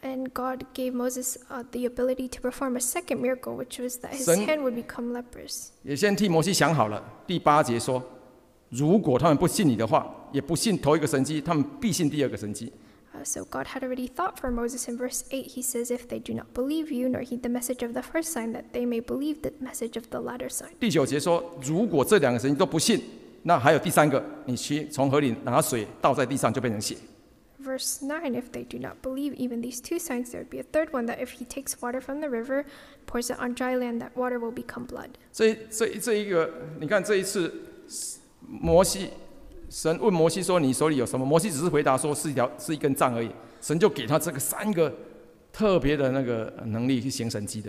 And God gave Moses uh, the ability to perform a second miracle, which was that his 神 hand would become leprous. 也先替摩西想好了。第八节说，如果他们不信你的话，也不信头一个神迹，他们必信第二个神迹。 Uh, so God had already thought for Moses in verse eight. He says, if they do not believe you nor heed the message of the first sign, that they may believe the message of the latter sign. 第九节说，如果这两个神迹都不信，那还有第三个，你去从河里拿水倒在地上，就变成血。 Verse nine, if they do not believe even these two signs, there would be a third one, that if he takes water from the river, pours it on dry land, that water will become blood. 这这这一个，你看这一次，摩西神问摩西说：“你手里有什么？”摩西只是回答说：“是一条，是一根杖而已。”神就给他这个三个特别的那个能力去行神迹的。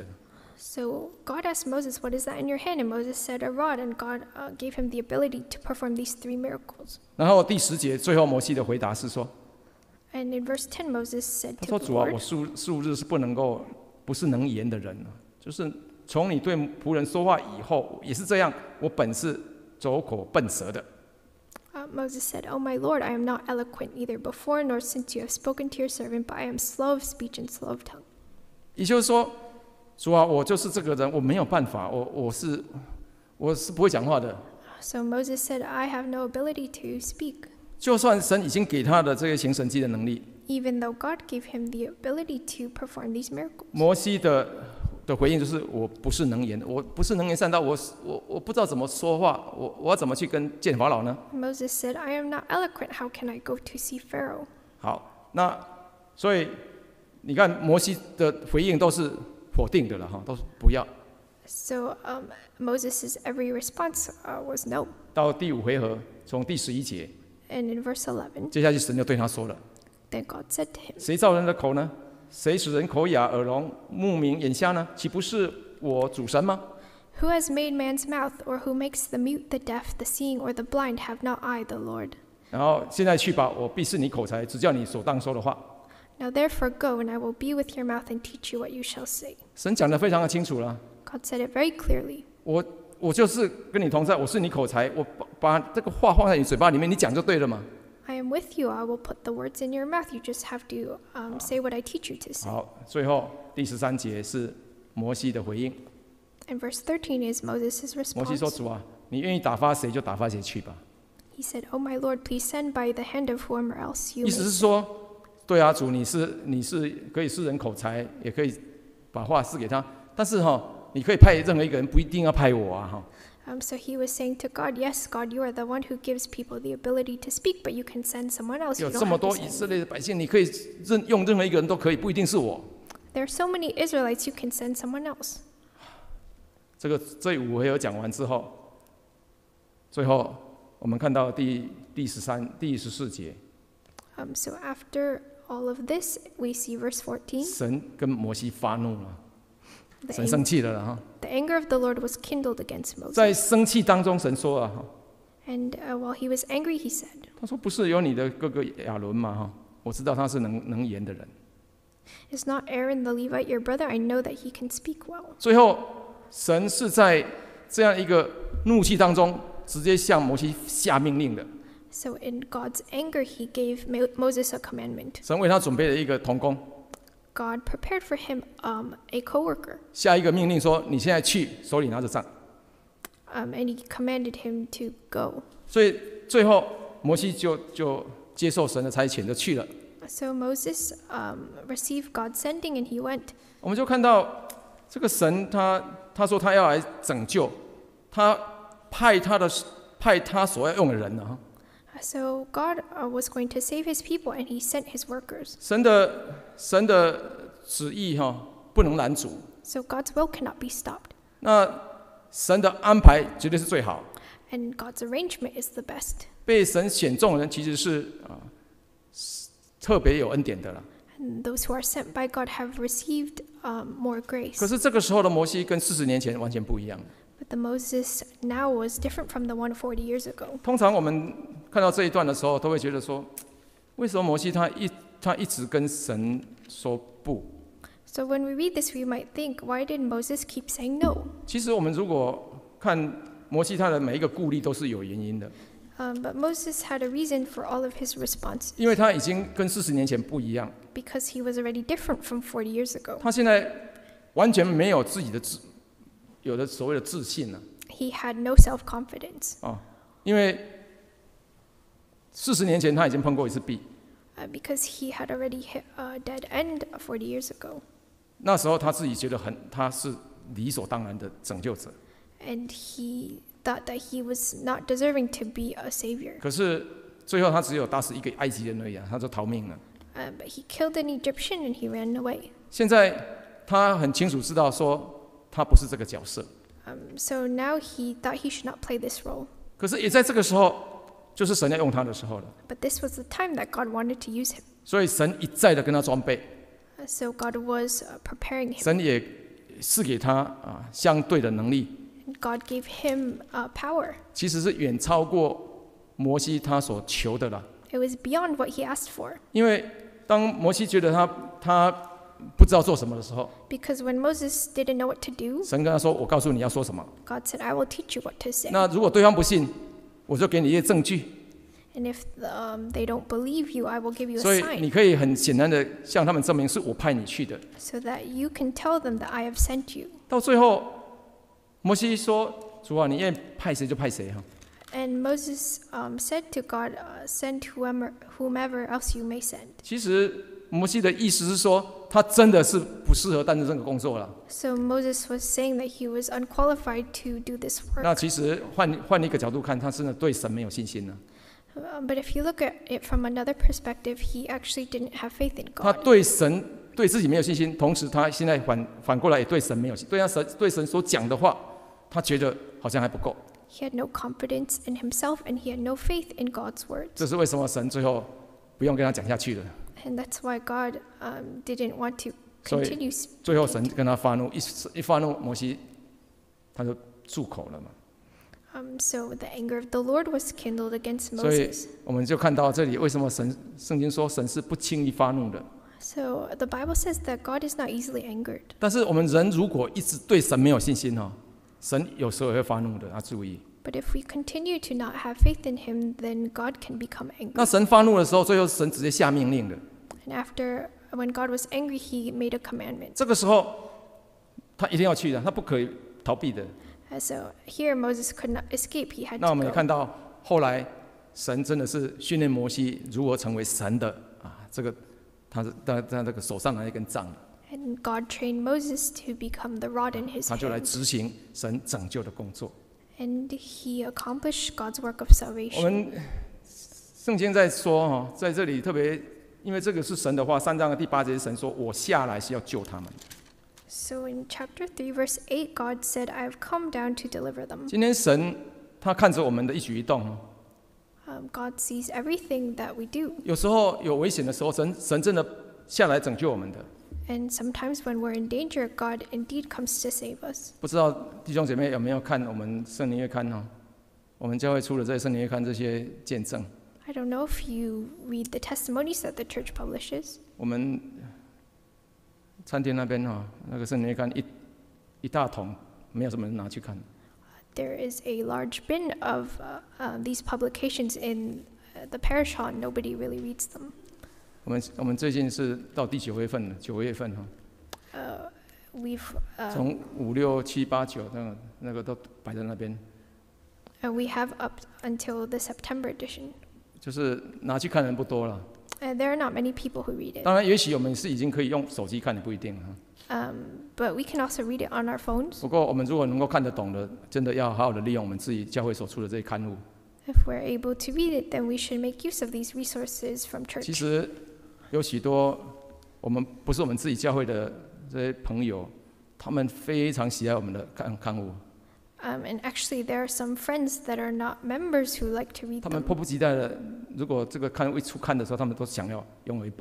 So God asked Moses, "What is that in your hand?" And Moses said, "A rod." And God uh, gave him the ability to perform these three miracles. 然后第十节最后摩西的回答是说。 And in verse ten, Moses said 他 to 说：“ the 主啊， Lord, 我素素日是不能够，不是能言的人啊。就是从你对仆人说话以后，也是这样。我本是走口笨舌的。 uh, Moses said, "Oh my Lord, I am not eloquent either before nor since you have spoken to your servant, but I am slow of speech and slow of tongue." 也就是说，主啊，我就是这个人，我没有办法，我我是我是不会讲话的。 So Moses said, "I have no ability to speak." 就算神已经给他的这些行神迹的能力， Even though God gave him the ability to perform these miracles. 摩西的的回应就是：我不是能言，我不是能言善道，我我我不知道怎么说话，我我要怎么去跟见法老呢？ Moses said, "I am not eloquent. How can I go to see Pharaoh?" 好，那所以你看摩西的回应都是否定的了哈，都是不要。 So um, Moses' every response uh, was no. 到第五回合，从第十一节， And in verse eleven, 接下去神就对他说了： then God said to him, 谁造人的口呢？谁使人口哑、耳聋、目明、眼瞎呢？岂不是我主神吗？ "Who has made man's mouth, or who makes the mute, the deaf, the seeing, or the blind? Have not I, the Lord? 然后现在去吧，我必是你口才，只叫你所当说的话。 Now therefore go, and I will be with your mouth and teach you what you shall say." 神讲得非常的清楚了， God said it very clearly. 我我就是跟你同在，我是你口才，我把把这个话放在你嘴巴里面，你讲就对了嘛。 I am with you. I will put the words in your mouth. You just have to um, say what I teach you to say. 好，最后第十三节是摩西的回应。 And verse thirteen is Moses' 摩西说：“ response. 主啊，你愿意打发谁就打发谁去吧。 He said, "Oh my Lord, please send by the hand of whomever else ”you 意 may 思是 send." 说，对啊，主你是你是可以施人口才，也可以把话赐给他，但是哈、你可以派任何一个人，不一定要派我啊哈。 Um, so he was saying to God, "Yes, God, you are the one who gives people the ability to speak, but you can send someone else. 有 You 这 don't 么 have to 多以 send 色 me." 列的百姓，你可以任用任何一个人都可以，不一定是我。 There are so many Israelites, you can send someone else. 这个这五回合讲完之后，最后我们看到第第十三、第十四节， Um, so after all of this, we see verse fourteen. 神跟摩西发怒了， The, 神 ang- 生气了了哈。 the anger of the Lord was kindled against 在 Moses. 生气当中，神说啊哈， And uh, while he was angry, he said, 他说不是有你的哥哥亚伦吗哈？我知道他是能能言的人。 "Is not Aaron the Levite your brother? I know that he can speak well." 最后，神是在这样一个怒气当中，直接向摩西下命令的。 So in God's anger, he gave Mo- Moses a commandment. 神为他准备了一个童工， God prepared for him um, a coworker, 下一个命令说：“你现在去，手里拿着杖。 um, and he commanded him to go. ” 所以最后摩西就就接受神的差遣，就去了。 So Moses um, received God's sending, and he went. 我们就看到这个神他，他说他要来拯救，他派他的派他所要用的人呢、啊。 So God uh, was going to save his people, and he sent his workers. 神的神的旨意哈、不能拦阻， So God's will cannot be stopped, 那神的安排绝对是最好。 and God's arrangement is the best. 被神选中的人其实是啊、特别有恩典的了。 And those who are sent by God have received um, more 可 grace. 是这个时候的摩西跟四十年前完全不一样。 But the Moses now was different from the one forty years ago. 通常我们看到这一段的时候，都会觉得说，为什么摩西他一他一直跟神说不？ So when we read this, we might think, why did Moses keep saying no? 其实我们如果看摩西他的每一个顾虑都是有原因的。 Um, but Moses had a reason for all of his responses 因为他已经跟四十年前不一样， because he was already different from forty years ago. 他现在完全没有自己的自，有的所谓的自信了、 He had no self-confidence 啊，因为四十年前他已经碰过一次壁， uh, because he had already hit a dead end forty years ago. 那时候他自己觉得很，他是理所当然的拯救者。 And he thought that he was not deserving to be a savior. 可是最后他只有打死一个埃及人而已啊，他就逃命了。 Uh, but he killed an Egyptian and he ran away. 现在他很清楚知道说他不是这个角色， Um, so now he thought he should not play this role. 可是也在这个时候，就是神要用他的时候了。 But this was the time that God wanted to use him. 所以神一再的跟他装备， Uh, so God was uh, preparing him. 神也赐给他啊相对的能力， And God gave him uh, power. 其实是远超过摩西他所求的了。 It was beyond what he asked for. 因为当摩西觉得他他不知道做什么的时候， Because when Moses didn't know what to do, 神跟他说：“我告诉你要说什么。 God said, I will teach you what to say. 那如果对方不信，我就给你一些证据。 And if um, they don't believe you, I will give you 所 a 以 sign 你可以很显然的向他们证明是我派你去的。 so that you can tell them that I have sent you. 到最后，摩西说：“主啊，你愿意派谁就派谁哈。 And Moses um, said to God, uh, send whomever, whomever else you may send. ” 其实摩西的意思是说，他真的是不适合担任这个工作了。 So Moses was saying that he was unqualified to do this 那 work. 其实换换一个角度看，他真的对神没有信心了。 Uh, but if you look at it from another perspective, he actually didn't have faith in 他 God. 对神对自己没有信心，同时他现在反反过来也对神没有信，对他神对神所讲的话，他觉得好像还不够。 He had no confidence in himself and he had no faith in God's words. 这是为什么神最后不用跟他讲下去了。 And that's why God um, didn't want to 所以 continue 最后 speaking. 神跟他发怒，一一发怒，摩西他就住口了嘛。 Um, so the anger of the Lord was kindled against 所以 Moses. 我们就看到这里，为什么神圣经说神是不轻易发怒的。 So the Bible says that God is not easily angered. 但是我们人如果一直对神没有信心哦，神有时候也会发怒的，要注意。 But if we continue to not have faith in Him, then God can become 那 angry. 神发怒的时候，最后神直接下命令了。 And after, when God was angry, He made a commandment. 这个时候他一定要去的，他不可以逃避的。 Uh, so here Moses could not escape. He had 那我 to 们也 go. 看到后来神真的是训练摩西如何成为神的啊，这个他是在在这个手上拿一根杖， And God trained Moses to become the rod in his 他就来 hand. 执行神拯救的工作。 And he accomplished God's work of 我 salvation. 们圣经在说哦，在这里特别，因为这个是神的话，三章的第八节，神说：“我下来是要救他们。” So in chapter three, verse eight, God said, I have come down to deliver them. 今天神他看着我们的一举一动哦， Um, God sees everything that we do. 有时候有危险的时候，神神真的下来拯救我们的。 And sometimes when we're in danger, God indeed comes to save us. 不知道弟兄姐妹有没有看我们圣灵月刊哦？我们教会出了这些圣灵月刊这些见证， I don't know if you read the testimonies that the church publishes. 我们餐厅那边哈、哦，那个圣灵月刊一一大桶，没有什么人拿去看。 There is a large bin of uh, uh, these publications in uh, the parish hall. Nobody really reads them. 我们我们最近是到第九月份了，九月份哈、哦， Uh, we've uh, 从五六七八九那个那个都摆在那边， uh, we have up until the September edition. 就是拿去看的人不多了。 Uh, there are not many people who read it. 当然，也许我们是已经可以用手机看，也不一定哈。 Um, but we can also read it on our phones. 不过，我们如果能够看得懂的，真的要好好的利用我们自己教会所出的这些刊物。 If we're able to read it, then we should make use of these resources from 其 church. 实有许多我们不是我们自己教会的这些朋友，他们非常喜爱我们的刊刊物， Um, and actually, there are some friends that are not members who like to read 他们 them. 迫不及待的，如果这个刊物一出刊的时候，他们都想要拥有一本，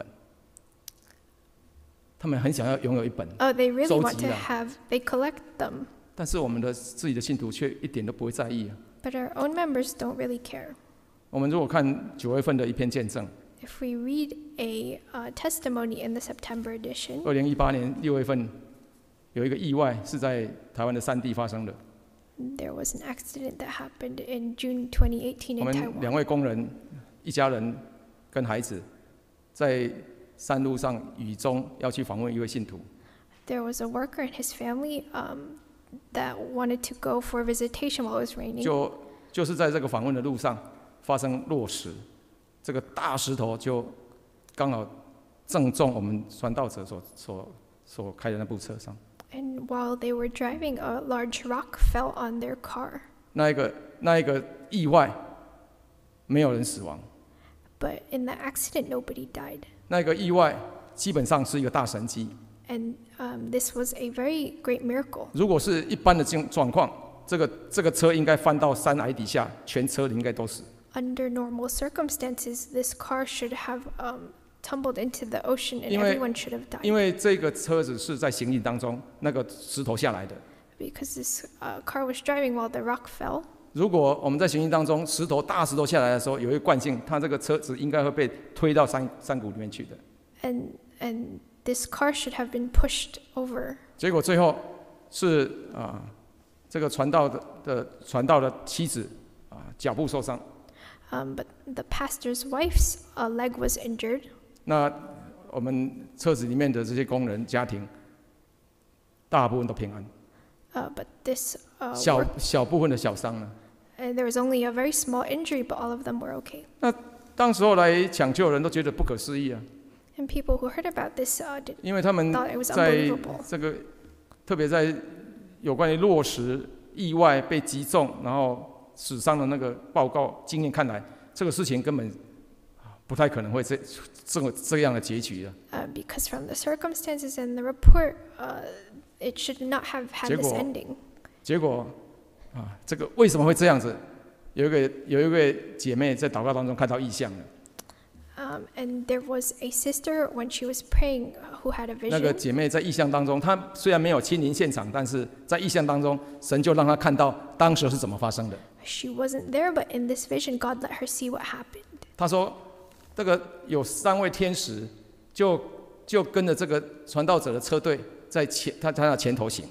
他们很想要拥有一本。 Oh, they really 收 want 集 to 啦。 have, they collect them. 但是我们的自己的信徒却一点都不会在意啊。 But our own members don't really care. 我们如果看九月份的一篇见证， If we read a uh, testimony in the September edition, 二零一八年六月份有一个意外是在台湾的山地发生的。 There was an accident that happened in June twenty eighteen 我 in 们两 Taiwan. 位工人，一家人跟孩子，在山路上雨中要去访问一位信徒。 There was a worker and his family um, that wanted to go for a visitation while it was raining. 就就是在这个访问的路上发生落石，这个大石头就刚好正中我们传道者所所所开的那部车上。 And while they were driving, a large rock fell on their car. 那一个那一个意外，没有人死亡。 But in the accident, nobody died. 那个意外基本上是一个大神迹。 And um, this was a very great miracle. 如果是一般的境状况，这个这个车应该翻到山崖底下，全车应该都死。 Under normal circumstances, this car should have um, tumbled into the ocean and 因为 everyone should have died. 因为这个车子是在行进当中，那个石头下来的。 Because this uh, car was driving while the rock fell. 如果我们在行进当中，石头大石头下来的时候，有一个惯性，它这个车子应该会被推到山山谷里面去的。 And and this car should have been pushed over. 结果最后是啊，这个传道的的传道的妻子啊，脚部受伤。 Um, but the pastor's wife's uh, leg was injured. 那我们车子里面的这些工人家庭，大部分都平安， Uh, but this uh, 小 work, 小部分的小伤呢。 uh, there was only a very small injury, but all of them were okay. 那当时候来抢救的人都觉得不可思议啊， And people who heard about this uh, did, 因为他们 thought it was 在 unbelievable. 这个特别在有关于落石意外被击中，然后死伤的那个报告经验看来，这个事情根本不太可能会这这个这样的结局的。 Uh, because from the circumstances and the report, uh, it should not have had this 结果- ending. 结果啊，这个为什么会这样子？有一个有一位姐妹在祷告当中看到异象了。 Um, and there was a sister when she was praying uh, who had a 那个 vision. 姐妹在异象当中，她虽然没有亲临现场，但是在异象当中，神就让她看到当时是怎么发生的。 She wasn't there, but in this vision, God let her see what happened. 她说，这个有三位天使就就跟着这个传道者的车队在前，他他的前头行。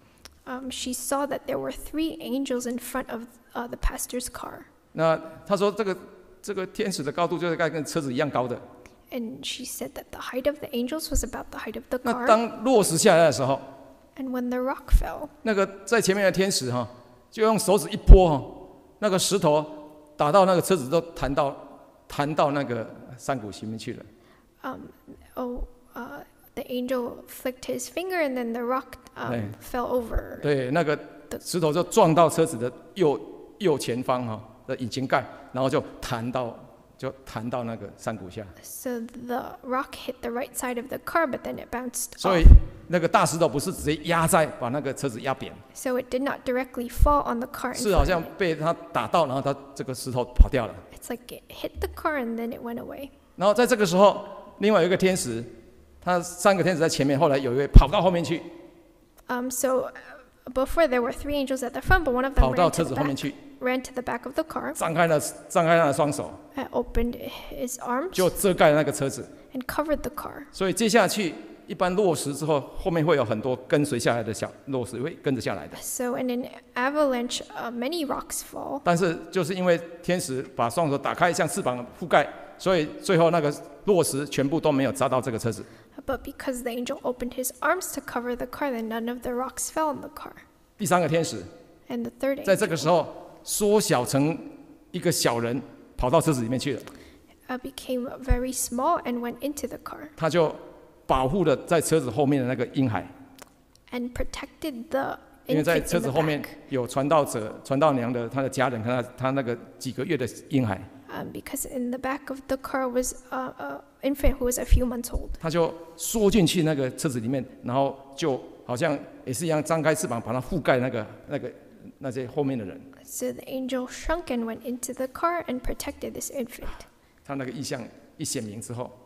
Um, she saw that there were three angels in front of uh, the pastor's car. 那她说，这个这个天使的高度就是该跟车子一样高的。 And she said that the height of the angels was about the height of the 那 car. 当落石下来的时候， And when the rock fell, 那个在前面的天使哈，就用手指一拨哈，那个石头打到那个车子都弹到弹到那个山谷里面去了。 um, oh, uh, the angel flicked his finger, and then the rock um, Right. fell over. 对，那个石头就撞到车子的右右前方哈的引擎盖，然后就弹到就弹到那个山谷下。 So the rock hit the right side of the car, but then it bounced 所 off. 以那个大石头不是直接压在把那个车子压扁， So it did not directly fall on the car in 是好 front 像 of it. 被它打到，然后它这个石头跑掉了。 It's like it hit the car and then it went away. 然后在这个时候，另外有一个天使，他三个天使在前面，后来有一位跑到后面去， Um, so uh, before there were three angels at the front, but one of them 跑到 ran 车 to 子 the 后面 back, 去， ran to the back of the car, 张开了张开他的双手， uh, opened his arms, 就遮盖了那个车子。 and covered the car. 所以接下去，一般落石之后，后面会有很多跟随下来的小落石会跟着下来的。 So in an avalanche, uh, many rocks fall. 但是就是因为天使把双手打开，像翅膀覆盖，所以最后那个落石全部都没有砸到这个车子。 But because the angel opened his arms to cover the car, then none of the rocks fell on the car. 第三个天使 And the third 在 angel 这个时候缩小成一个小人，跑到车子里面去了。 uh, became very small and went into the car 他就保护了在车子后面的那个婴孩， and protected the 因为在 infant 车 in 子 the 后面 back. 有传道者、传道娘的他的家人，看他他那个几个月的婴孩， Um, because in the back of the car was uh, an infant who was a few months old. 他就缩进去那个车子里面，然后就好像也是一样张开翅膀，把它覆盖那个那个那些后面的人。 So the angel shrunk and went into the car and protected this infant. 他那个意象一显明之后，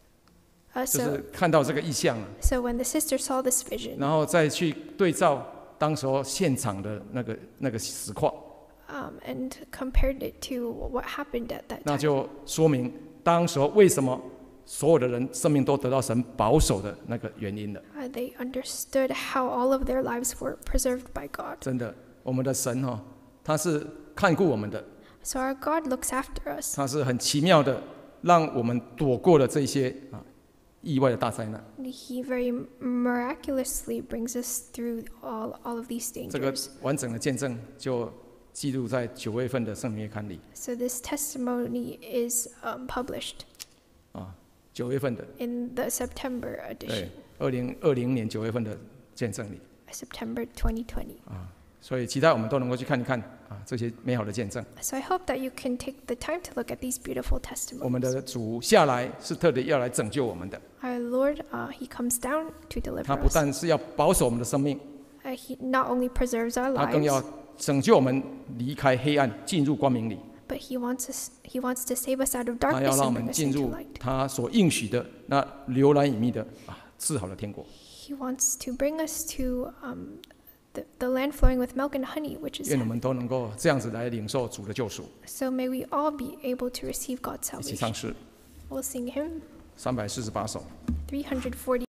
Uh, 就 so, 是看到这个意象了， so when the sister saw this vision, 然后再去对照当时候现场的那个那个实况， um, and compared it to what happened at that 那 time, 就说明当时候为什么所有的人生命都得到神保守的那个原因了。 uh, they understood how all of their lives were preserved by God. 真的， 我们的神哦，他是看顾我们的， So our God looks after us. 他是很奇妙的，让我们躲过了这些啊意外的大灾难。 He very miraculously brings us through all, all of these 这个 dangers. 完整的见证就记录在九月份的圣明月刊里 So this testimony is um, published 啊，九月份的， in the September 对 edition, ， 二零二零年九月份的见证里 September twenty twenty. 啊，所以期待我们都能够去看一看啊这些美好的见证。 So I hope that you can take the time to look at these beautiful 我们 testimonies. 的主下来是特地要来拯救我们的， Our Lord, uh, He comes down to 他 deliver 不 us. 但是要保守我们的生命， Uh, he not only preserves our 他更 lives, 要拯救我们离开黑暗，进入光明里。 but He wants us. He wants to save us out of 他要 darkness 让我 and 们 bring us 进 into 入 light. 他所应许的那流兰隐秘的啊治好的天国。 He wants to bring us to um, the, the land flowing with milk and honey, which is 愿我 heaven. 们都能够这样子来领受主的救赎。 So may we all be able to receive God's 一起 salvation. 唱诗 We'll sing hymn 三百四十八首。 three hundred forty.